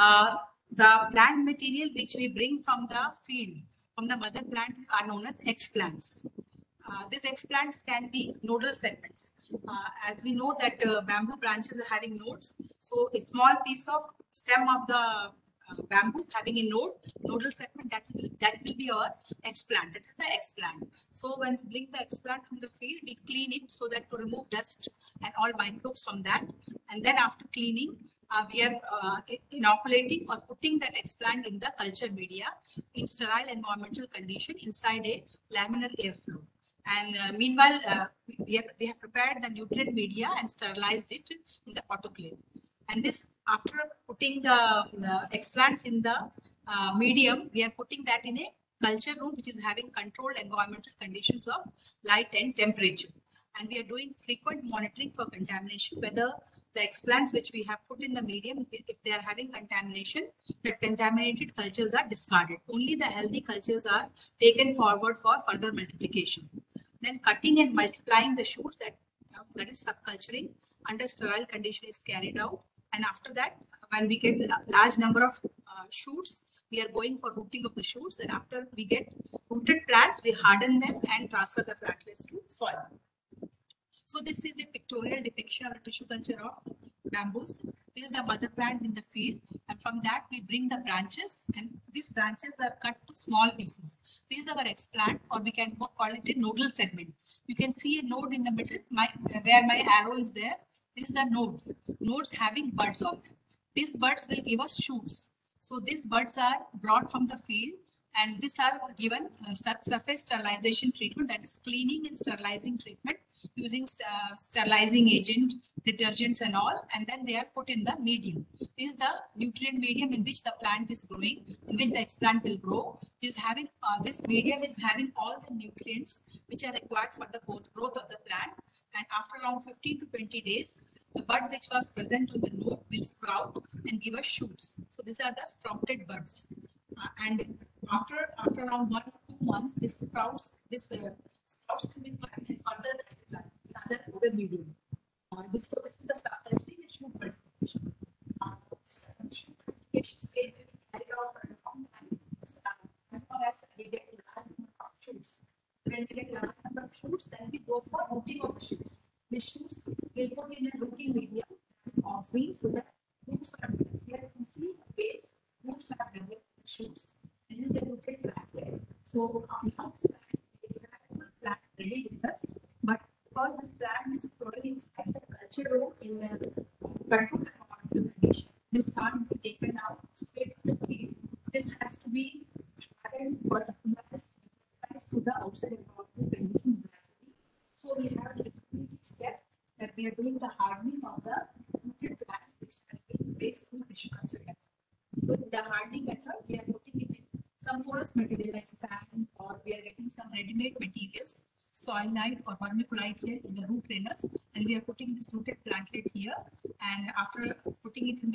The plant material which we bring from the field, from the mother plant, are known as explants. These explants can be nodal segments. As we know that bamboo branches are having nodes, so a small piece of stem of the bamboo having a nodal segment, that will be our explant. That is the explant. So when we bring the explant from the field, we clean it so that to remove dust and all microbes from that. And then after cleaning, we are inoculating or putting that explant in the culture media in sterile environmental condition inside a laminar airflow. And meanwhile, we have prepared the nutrient media and sterilized it in the autoclave. And this, after putting the explants in the medium, we are putting that in a culture room which is having controlled environmental conditions of light and temperature. And we are doing frequent monitoring for contamination, whether the explants which we have put in the medium, if they are having contamination, the contaminated cultures are discarded. Only the healthy cultures are taken forward for further multiplication. Then cutting and multiplying the shoots, that is subculturing under sterile condition, is carried out. And after that, when we get a large number of shoots, we are going for rooting of the shoots. And after we get rooted plants, we harden them and transfer the plantlets to soil. So this is a pictorial depiction of a tissue culture of bamboos. This is the mother plant in the field, and from that we bring the branches, and these branches are cut to small pieces. This is our explant, or we can call it a nodal segment. You can see a node in the middle, where my arrow is there. This is the nodes having buds on them. These buds will give us shoots. So these buds are brought from the field, and these are given surface sterilization treatment, that is cleaning and sterilizing treatment using sterilizing agent, detergents and all, and then they are put in the medium. This is the nutrient medium in which the plant is growing, in which the explant will grow. Is having this medium is having all the nutrients which are required for the growth of the plant, and after around 15 to 20 days, the bud which was present on the node will sprout and give us shoots. So these are the sprouted buds. And after around 1 to 2 months, this sprouts can be cut and further multiplied in other medium. This is the subculturing and shoot multiplication. This shoot multiplication stage will be carried out for a long time, as long as we get large number of shoots. When we get large number of shoots, then we go for rooting of the shoots. The shoots will put in a rooting medium, oxine, so that roots are developed. Here you can see base roots are developed. Shoots. And this is a rooted plantlet. So now this plant, we have a full plant ready with us, but because this plant is growing inside the culture room in a controlled environmental condition, this can't be taken out straight to the field. This has to be hardened or acclimatized to the outside environmental conditions gradually. So we have an intermediate step that we are doing the hardening of the rooted plants which has been placed through tissue culture method. So in the hardening method, we are putting it in some porous material like sand, or we are getting some ready-made materials, soilite or vermiculite here in the root trainers, and we are putting this rooted plantlet here. And after putting it in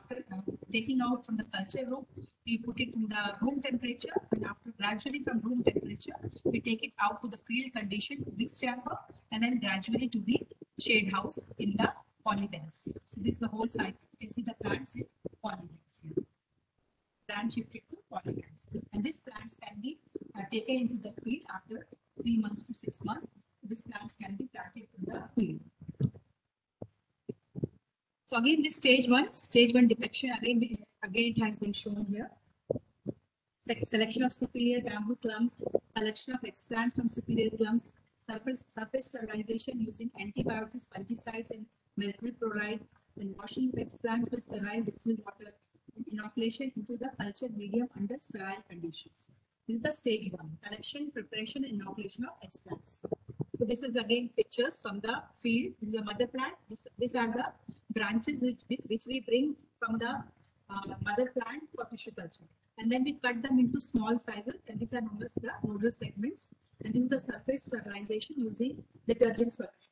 taking out from the culture room, we put it in the room temperature, and after gradually from room temperature, we take it out to the field condition, mixed chamber, and then gradually to the shade house in the polybales. So this is the whole cycle. You can see the plants in polybales here. Plant shifted to polybales, and these plants can be taken into the field after 3 months to 6 months. These plants can be planted in the field. So again, this stage one depiction, again it has been shown here. Selection of superior bamboo clumps, collection of explants from superior clumps, surface sterilization using antibiotics, fungicides, and mercury chloride, then washing of explants with sterile distilled water, and inoculation into the culture medium under sterile conditions. This is the stage one: collection, preparation, and inoculation of explants. So this is again pictures from the field. This is a mother plant. These are the branches which we bring from the mother plant for tissue culture. And then we cut them into small sizes, and these are known as the nodal segments. And this is the surface sterilization using detergent solution.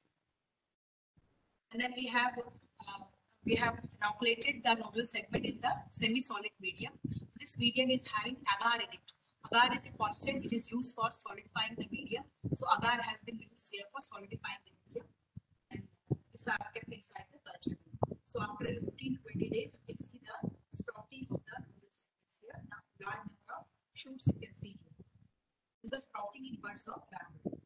And then we have inoculated the nodal segment in the semi-solid medium. This medium is having agar in it. Agar is a constant which is used for solidifying the medium. So agar has been used here for solidifying the medium, and these are kept inside the culture. So after 15 to 20 days, you can see the sprouting of the nodal segments here. Now, large number of shoots you can see here. This is the sprouting in buds of bamboo.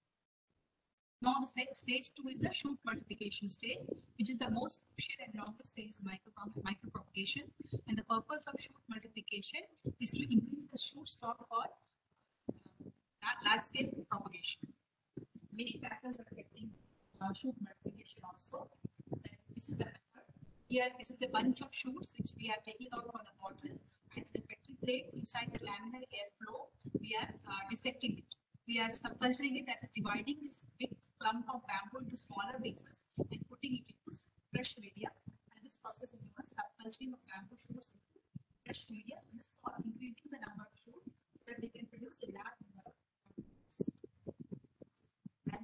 Now the stage 2 is the shoot multiplication stage, which is the most crucial and longest stage of micropropagation. And the purpose of shoot multiplication is to increase the shoot stock for large scale propagation. Many factors are affecting shoot multiplication also. And this is the method. Here, this is a bunch of shoots which we are taking out from the bottle, and in the petri plate inside the laminar airflow, we are dissecting it. We are subculturing it, that is dividing this big clump of bamboo into smaller pieces and putting it into fresh media. And this process is known as subculturing of bamboo shoots into fresh media, and this for increasing the number of shoots so that we can produce a large number of shoots. And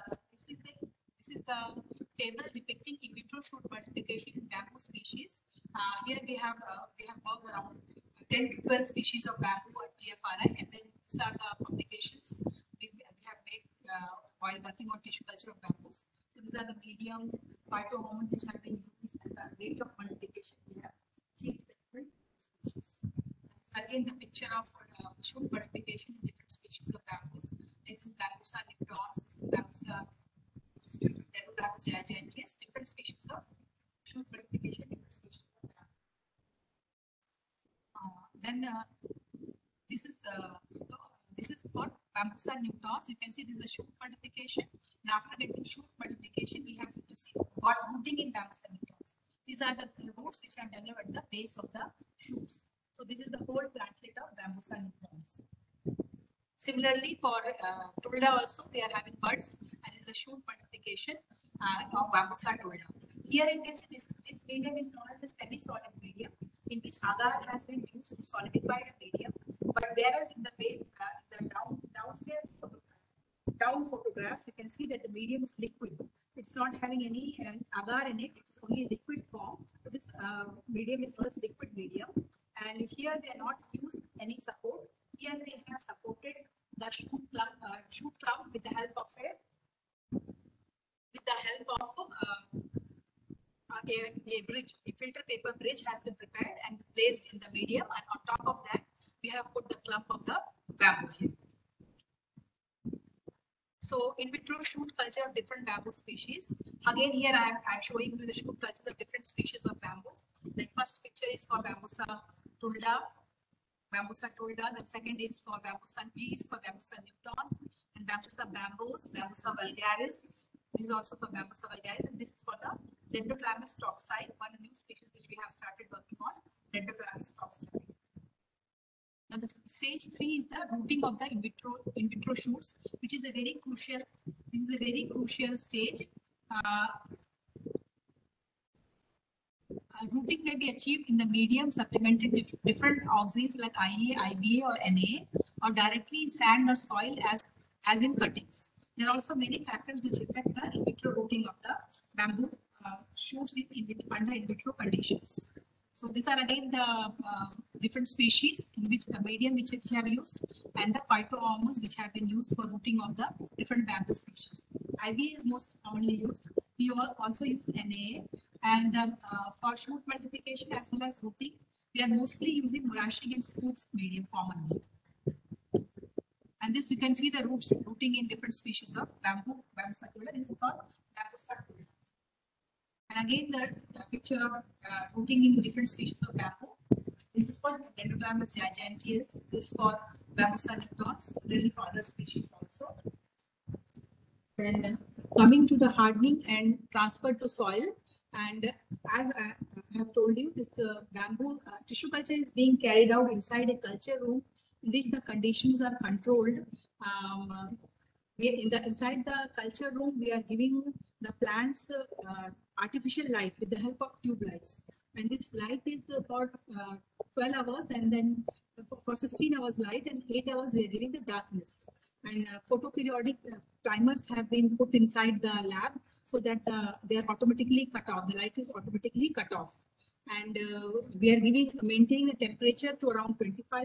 this is the table depicting in vitro shoot multiplication in bamboo species. Here we have worked around 10 to 12 species of bamboo at TFRI, and then these are the publications we have made while working on tissue culture of bamboos. So these are the medium phytohormones which have been used, and the rate of multiplication we have achieved with different species. Again, the picture of shoot multiplication in different species of bamboos. This is Bambusa niptons, this is Bambusa giganteus, different species of shoot multiplication, different species of bamboo. This is for Bambusa niptons. You can see this is a shoot multiplication. And after getting shoot multiplication, we have to see what rooting in Bambusa niptons. These are the roots which are developed at the base of the shoots. So this is the whole plantlet of Bambusa niptons. Similarly, for Tulda also, they are having buds, and this is the shoot multiplication of Bambusa Tulda. Here you can see this medium is known as a semi-solid medium, in which agar has been used to solidify the medium. But whereas in the down photographs, you can see that the medium is liquid. It's not having any agar in it. It's only a liquid form. So this medium is known as liquid medium. And here they are not used any support. Here they have supported the shoot clump with the help of a bridge. A filter paper bridge has been prepared and placed in the medium, and on top of that we have put the clump of the bamboo here. So in vitro shoot culture of different bamboo species. Again, here I am showing you the shoot cultures of different species of bamboo. The first picture is for Bambusa Tulda. Then second is for Bambusa bees, for Bambusa niptons, and Bambusa bambos, Bambusa vulgaris. This is also for Bambusa vulgaris, and this is for the Dendroclamis toxi, one new species which we have started working on, Dendroclamis toxi. Now, the stage 3 is the rooting of the in vitro shoots, which is a very crucial. This is a very crucial stage. Rooting may be achieved in the medium supplemented with different auxins like IA, IBA, or NA, or directly in sand or soil as in cuttings. There are also many factors which affect the in vitro rooting of the bamboo shoots under in vitro conditions. So these are again the different species in which the medium which have used, and the phytohormones which have been used for rooting of the different bamboo species. IBA is most commonly used. We also use NA, and for shoot multiplication as well as rooting, we are mostly using Murashige and Scoots medium commonly. And this we can see the rooting in different species of bamboo. Bambusa Tulda is called Bambusa Tulda. And again, the picture of rooting in different species of bamboo. This is for Dendrocalamus giganteus. This is for Bambusa nutans, really for other species also. Then coming to the hardening and transfer to soil. And as I have told you, this bamboo tissue culture is being carried out inside a culture room in which the conditions are controlled. Inside the culture room, we are giving the plants artificial light with the help of tube lights. And this light is for 12 hours, and then for 16 hours light, and 8 hours we are giving the darkness. And photoperiodic timers have been put inside the lab so that they are automatically cut off. The light is automatically cut off. And we are maintaining the temperature to around 25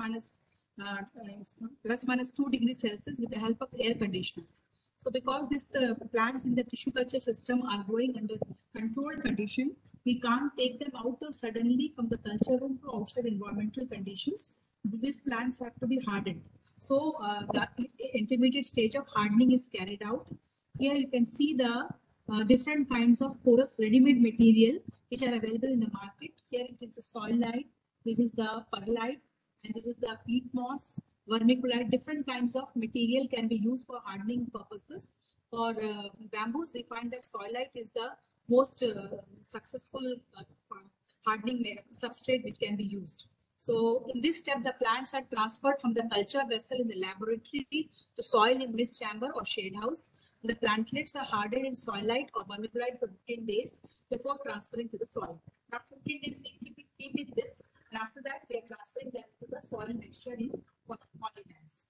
plus minus 2 degrees Celsius with the help of air conditioners. So because these plants in the tissue culture system are growing under controlled condition, we can't take them out suddenly from the culture room to outside environmental conditions. These plants have to be hardened. So the intermediate stage of hardening is carried out. Here you can see the different kinds of porous ready-made material which are available in the market. Here it is the soil lite, this is the perlite, and this is the peat moss, vermiculite. Different kinds of material can be used for hardening purposes. For bamboos, we find that soilite is the most successful hardening substrate which can be used. So in this step, the plants are transferred from the culture vessel in the laboratory to soil in mist chamber or shade house. And the plantlets are hardened in soilite or vermiculite for 15 days before transferring to the soil. After 15 days, we keep it this, and after that, we are transferring them to the soil mixture in polybags.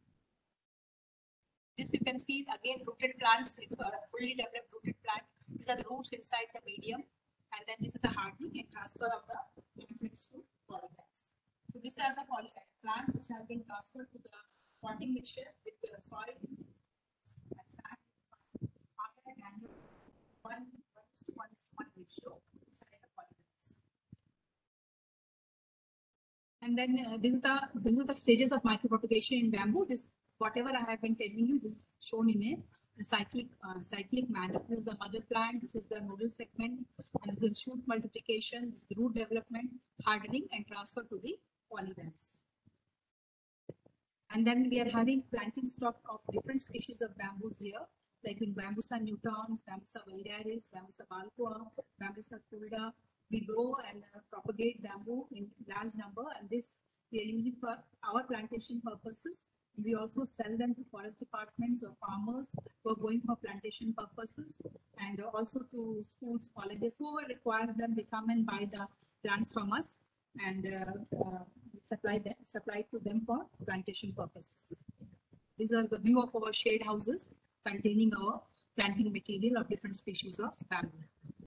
This you can see again rooted plants, fully developed rooted plant. These are the roots inside the medium, and then this is the hardening and transfer of the plantlets to polybags. So these are the plants which have been transferred to the potting mixture with the soil and sand, and 1:1:1 ratio inside the polybags. And then this is the stages of micropropagation in bamboo. This whatever I have been telling you, this is shown in a cyclic manner. This is the mother plant, this is the nodal segment, and this is shoot multiplication, this is the root development, hardening, and transfer to the polybags. And then we are having planting stock of different species of bamboos here, like in Bambusa nutans, Bambusa vulgaris, Bambusa balcoa, Bambusa tulda. We grow and propagate bamboo in large number, and this we are using for our plantation purposes. We also sell them to forest departments or farmers who are going for plantation purposes, and also to schools, colleges, whoever requires them, they come and buy the plants from us and supply to them for plantation purposes. These are the view of our shade houses containing our planting material of different species of bamboo.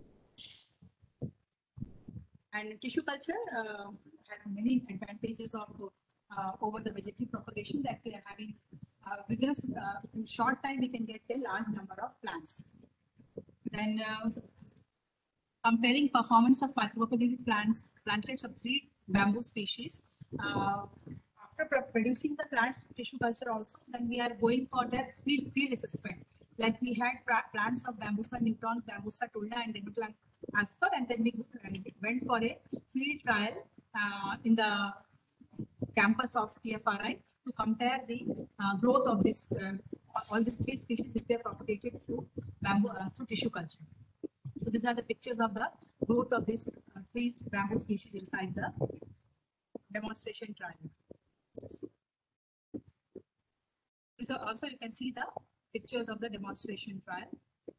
And tissue culture has many advantages of over the vegetative propagation that we are having. In short time, we can get a large number of plants. Then comparing performance of micropropagated plantlets of 3 bamboo species. After producing the plants tissue culture also, then we are going for their field assessment. Like we had plants of Bambusa nutans, Bambusa tulda, and Dendrocalamus asper, and then we went for a field trial in the campus of TFRI to compare the growth of this all these 3 species which were propagated through bamboo through tissue culture. So these are the pictures of the growth of these 3 bamboo species inside the demonstration trial. So also you can see the pictures of the demonstration trial.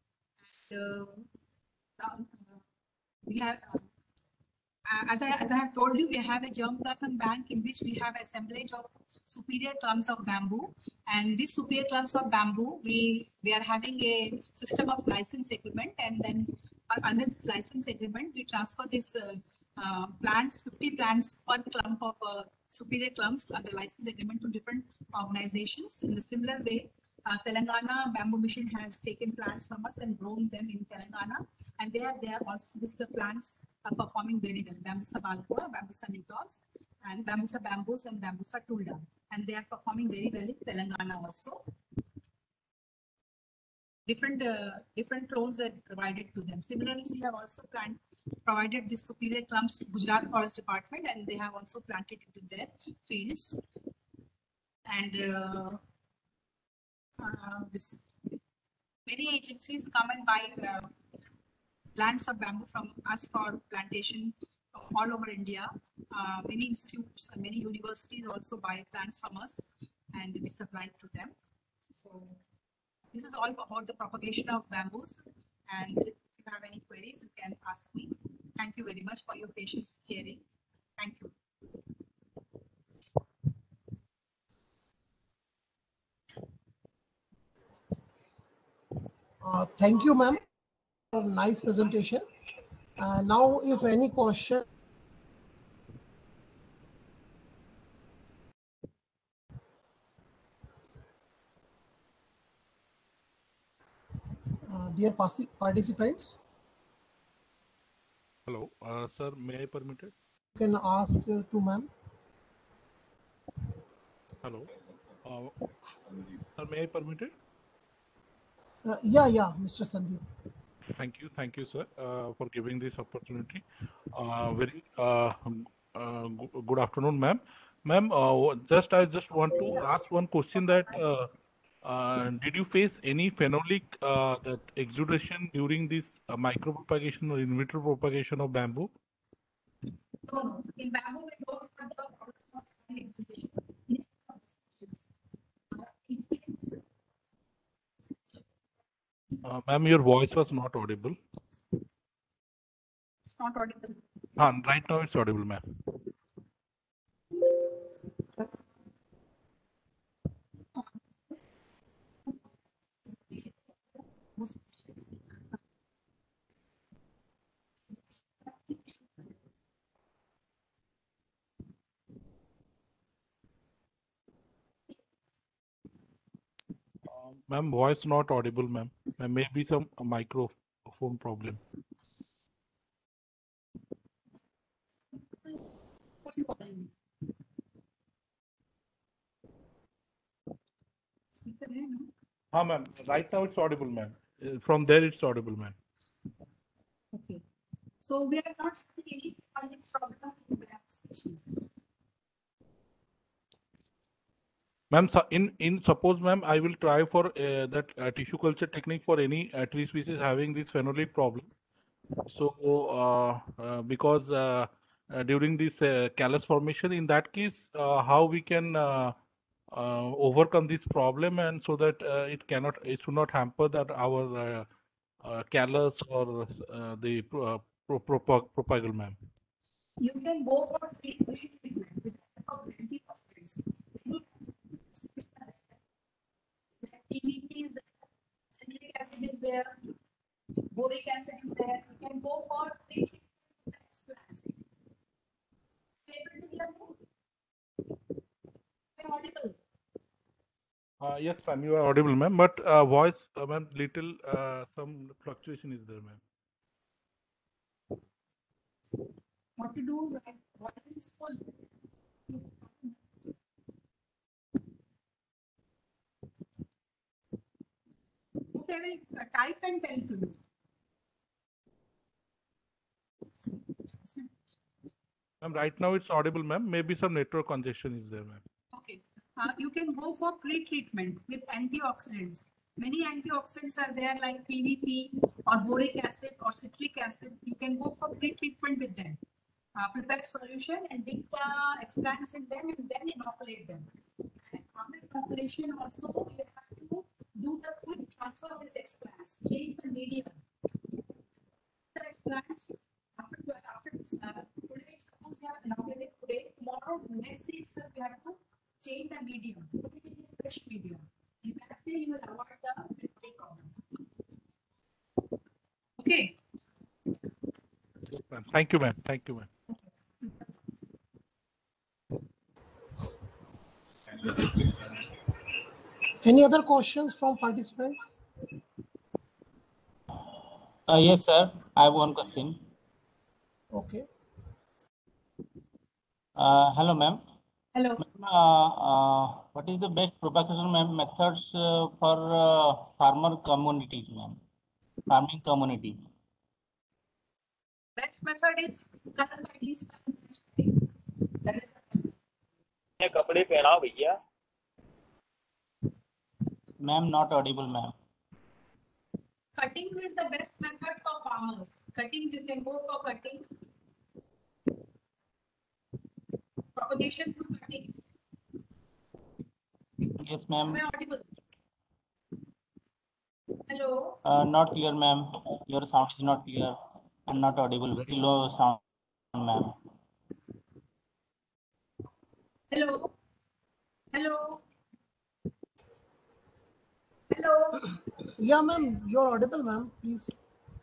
And, we have, as I have told you, we have a germplasm bank in which we have assemblage of superior clumps of bamboo, and these superior clumps of bamboo, we are having a system of license agreement, and then under this license agreement, we transfer this plants, 50 plants per clump of superior clumps under license agreement to different organizations. In the similar way, Telangana Bamboo Mission has taken plants from us and grown them in Telangana, and they are also these plants are performing very well. Bambusa balcoa, Bambusa nutans, and Bambusa bamboos and Bambusa tulda, and they are performing very well in Telangana also. different loans were provided to them. Similarly, we have also provided this superior clumps to Gujarat Forest Department, and they have also planted it in their fields. And many agencies come and buy plants of bamboo from us for plantation all over India. Many institutes and many universities also buy plants from us, and we supply it to them. So this is all about the propagation of bamboos. And if you have any queries, you can ask me. Thank you very much for your patience hearing. Thank you. Thank you, ma'am, for a nice presentation. Now, if any question, dear participants, Hello, sir, may I permit it? you can ask to ma'am. Hello, sir, may I permit it? Yeah, Mr. Sandeep. Thank you, sir, for giving this opportunity. Good afternoon, ma'am. Ma'am, I just want to ask one question that did you face any phenolic that exudation during this micropropagation or in vitro propagation of bamboo? No. In bamboo, we don't have the problem of exhibition. Ma'am, your voice was not audible. It's not audible. Right now it's audible, ma'am. Ma'am, voice not audible, ma'am. Maybe some microphone problem. Ma'am. Right now it's audible, ma'am. From there it's audible, ma'am. Okay. So we are not having any problem in bamboo species. Ma'am, suppose, ma'am, I will try for that tissue culture technique for any tree species having this phenolic problem. So, because during this callus formation, in that case, how we can overcome this problem, and so that it should not hamper that our callus or the propagal, ma'am. You can go for treatment with antioxidants. PVP is there, citric acid is there, boric acid is there. You can go for treatment with plants. Able to hear me? I'm audible. Yes, ma'am, you are audible, ma'am, but voice, ma'am, little some fluctuation is there, ma'am. What to do? What is full? Okay, I will type and tell to you. Ma'am, right now it's audible, ma'am. Maybe some network congestion is there, ma'am. Okay. You can go for pre-treatment with antioxidants. Many antioxidants are there like PVP or boric acid or citric acid. You can go for pre-treatment with them. Prepare solution and dip the explants in them and then inoculate them. And after inoculation also, you have to do the quick transfer of these explants, change the medium. The explants after today, suppose you have inaugurated today, tomorrow, next day itself, you have to change the medium, put it in a fresh medium. In that way, you will avoid the phenolic problem. Okay. Yes, ma'am. Thank you, ma'am. Thank you, ma'am. Any other questions from participants? Yes, sir. I have one question. Okay. Hello, ma'am. Hello. What is the best propagation methods for farmer communities, ma'am? Farming community. Best method is color by least techniques. That is the best. कपड़े पहनाओ भैया. Ma'am, not audible, ma'am. Cuttings is the best method for farmers. Cuttings, you can go for cuttings. Propagation through cuttings. Yes, ma'am. Am I audible? Hello. Not clear, ma'am. Your sound is not clear and not audible. Very low sound, ma'am. Hello. Hello. Hello. Yeah, ma'am, you're audible, ma'am. Please.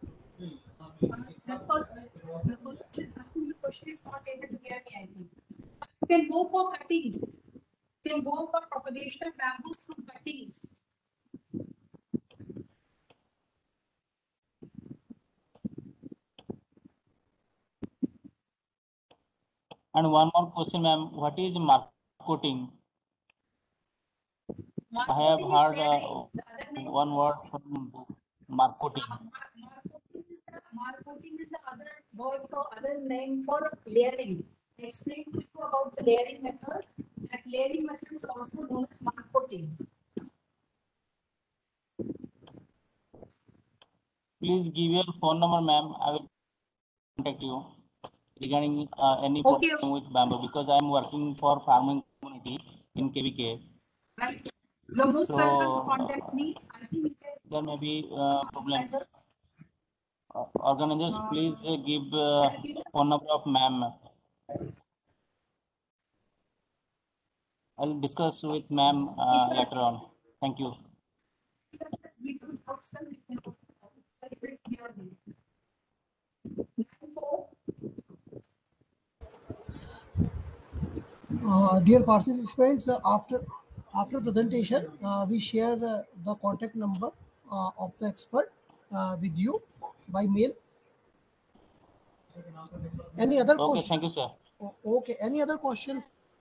The person is asking the question is not able to hear me, I think. You can go for cuttings. You can go for propagation of bamboos through cuttings. And one more question, ma'am. What is marketing? I have heard one word from marketing. Marketing is the other word for other name for layering. I explained to you about the layering method. That layering method is also known as marketing. Please give your phone number, ma'am. I will contact you regarding any Okay. problem with bamboo because I am working for farming community in KVK. You're most So, welcome to contact me. I think we can there may be problems. Organizers, please give phone number of ma'am. I'll discuss with ma'am later on. Thank you. we could outside we can celebrate clearly. Dear participants, after presentation, we share the contact number of the expert with you by mail. Any other Okay, question? thank you, sir. Okay. Any other question?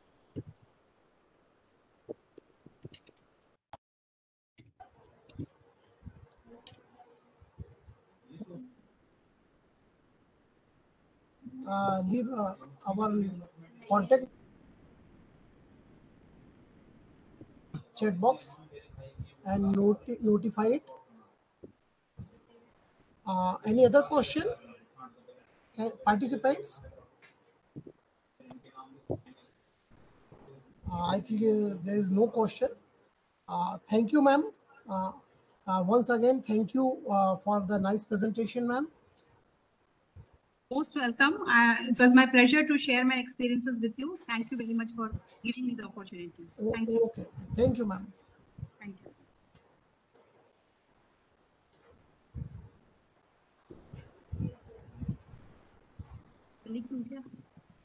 Leave our contact chat box and notify it. Any other question? Participants? I think there is no question. Thank you, ma'am. Once again, thank you for the nice presentation, ma'am. Most welcome. It was my pleasure to share my experiences with you. Thank you very much for giving me the opportunity. Thank you. Okay. Thank you, ma'am. Thank you. Colleague,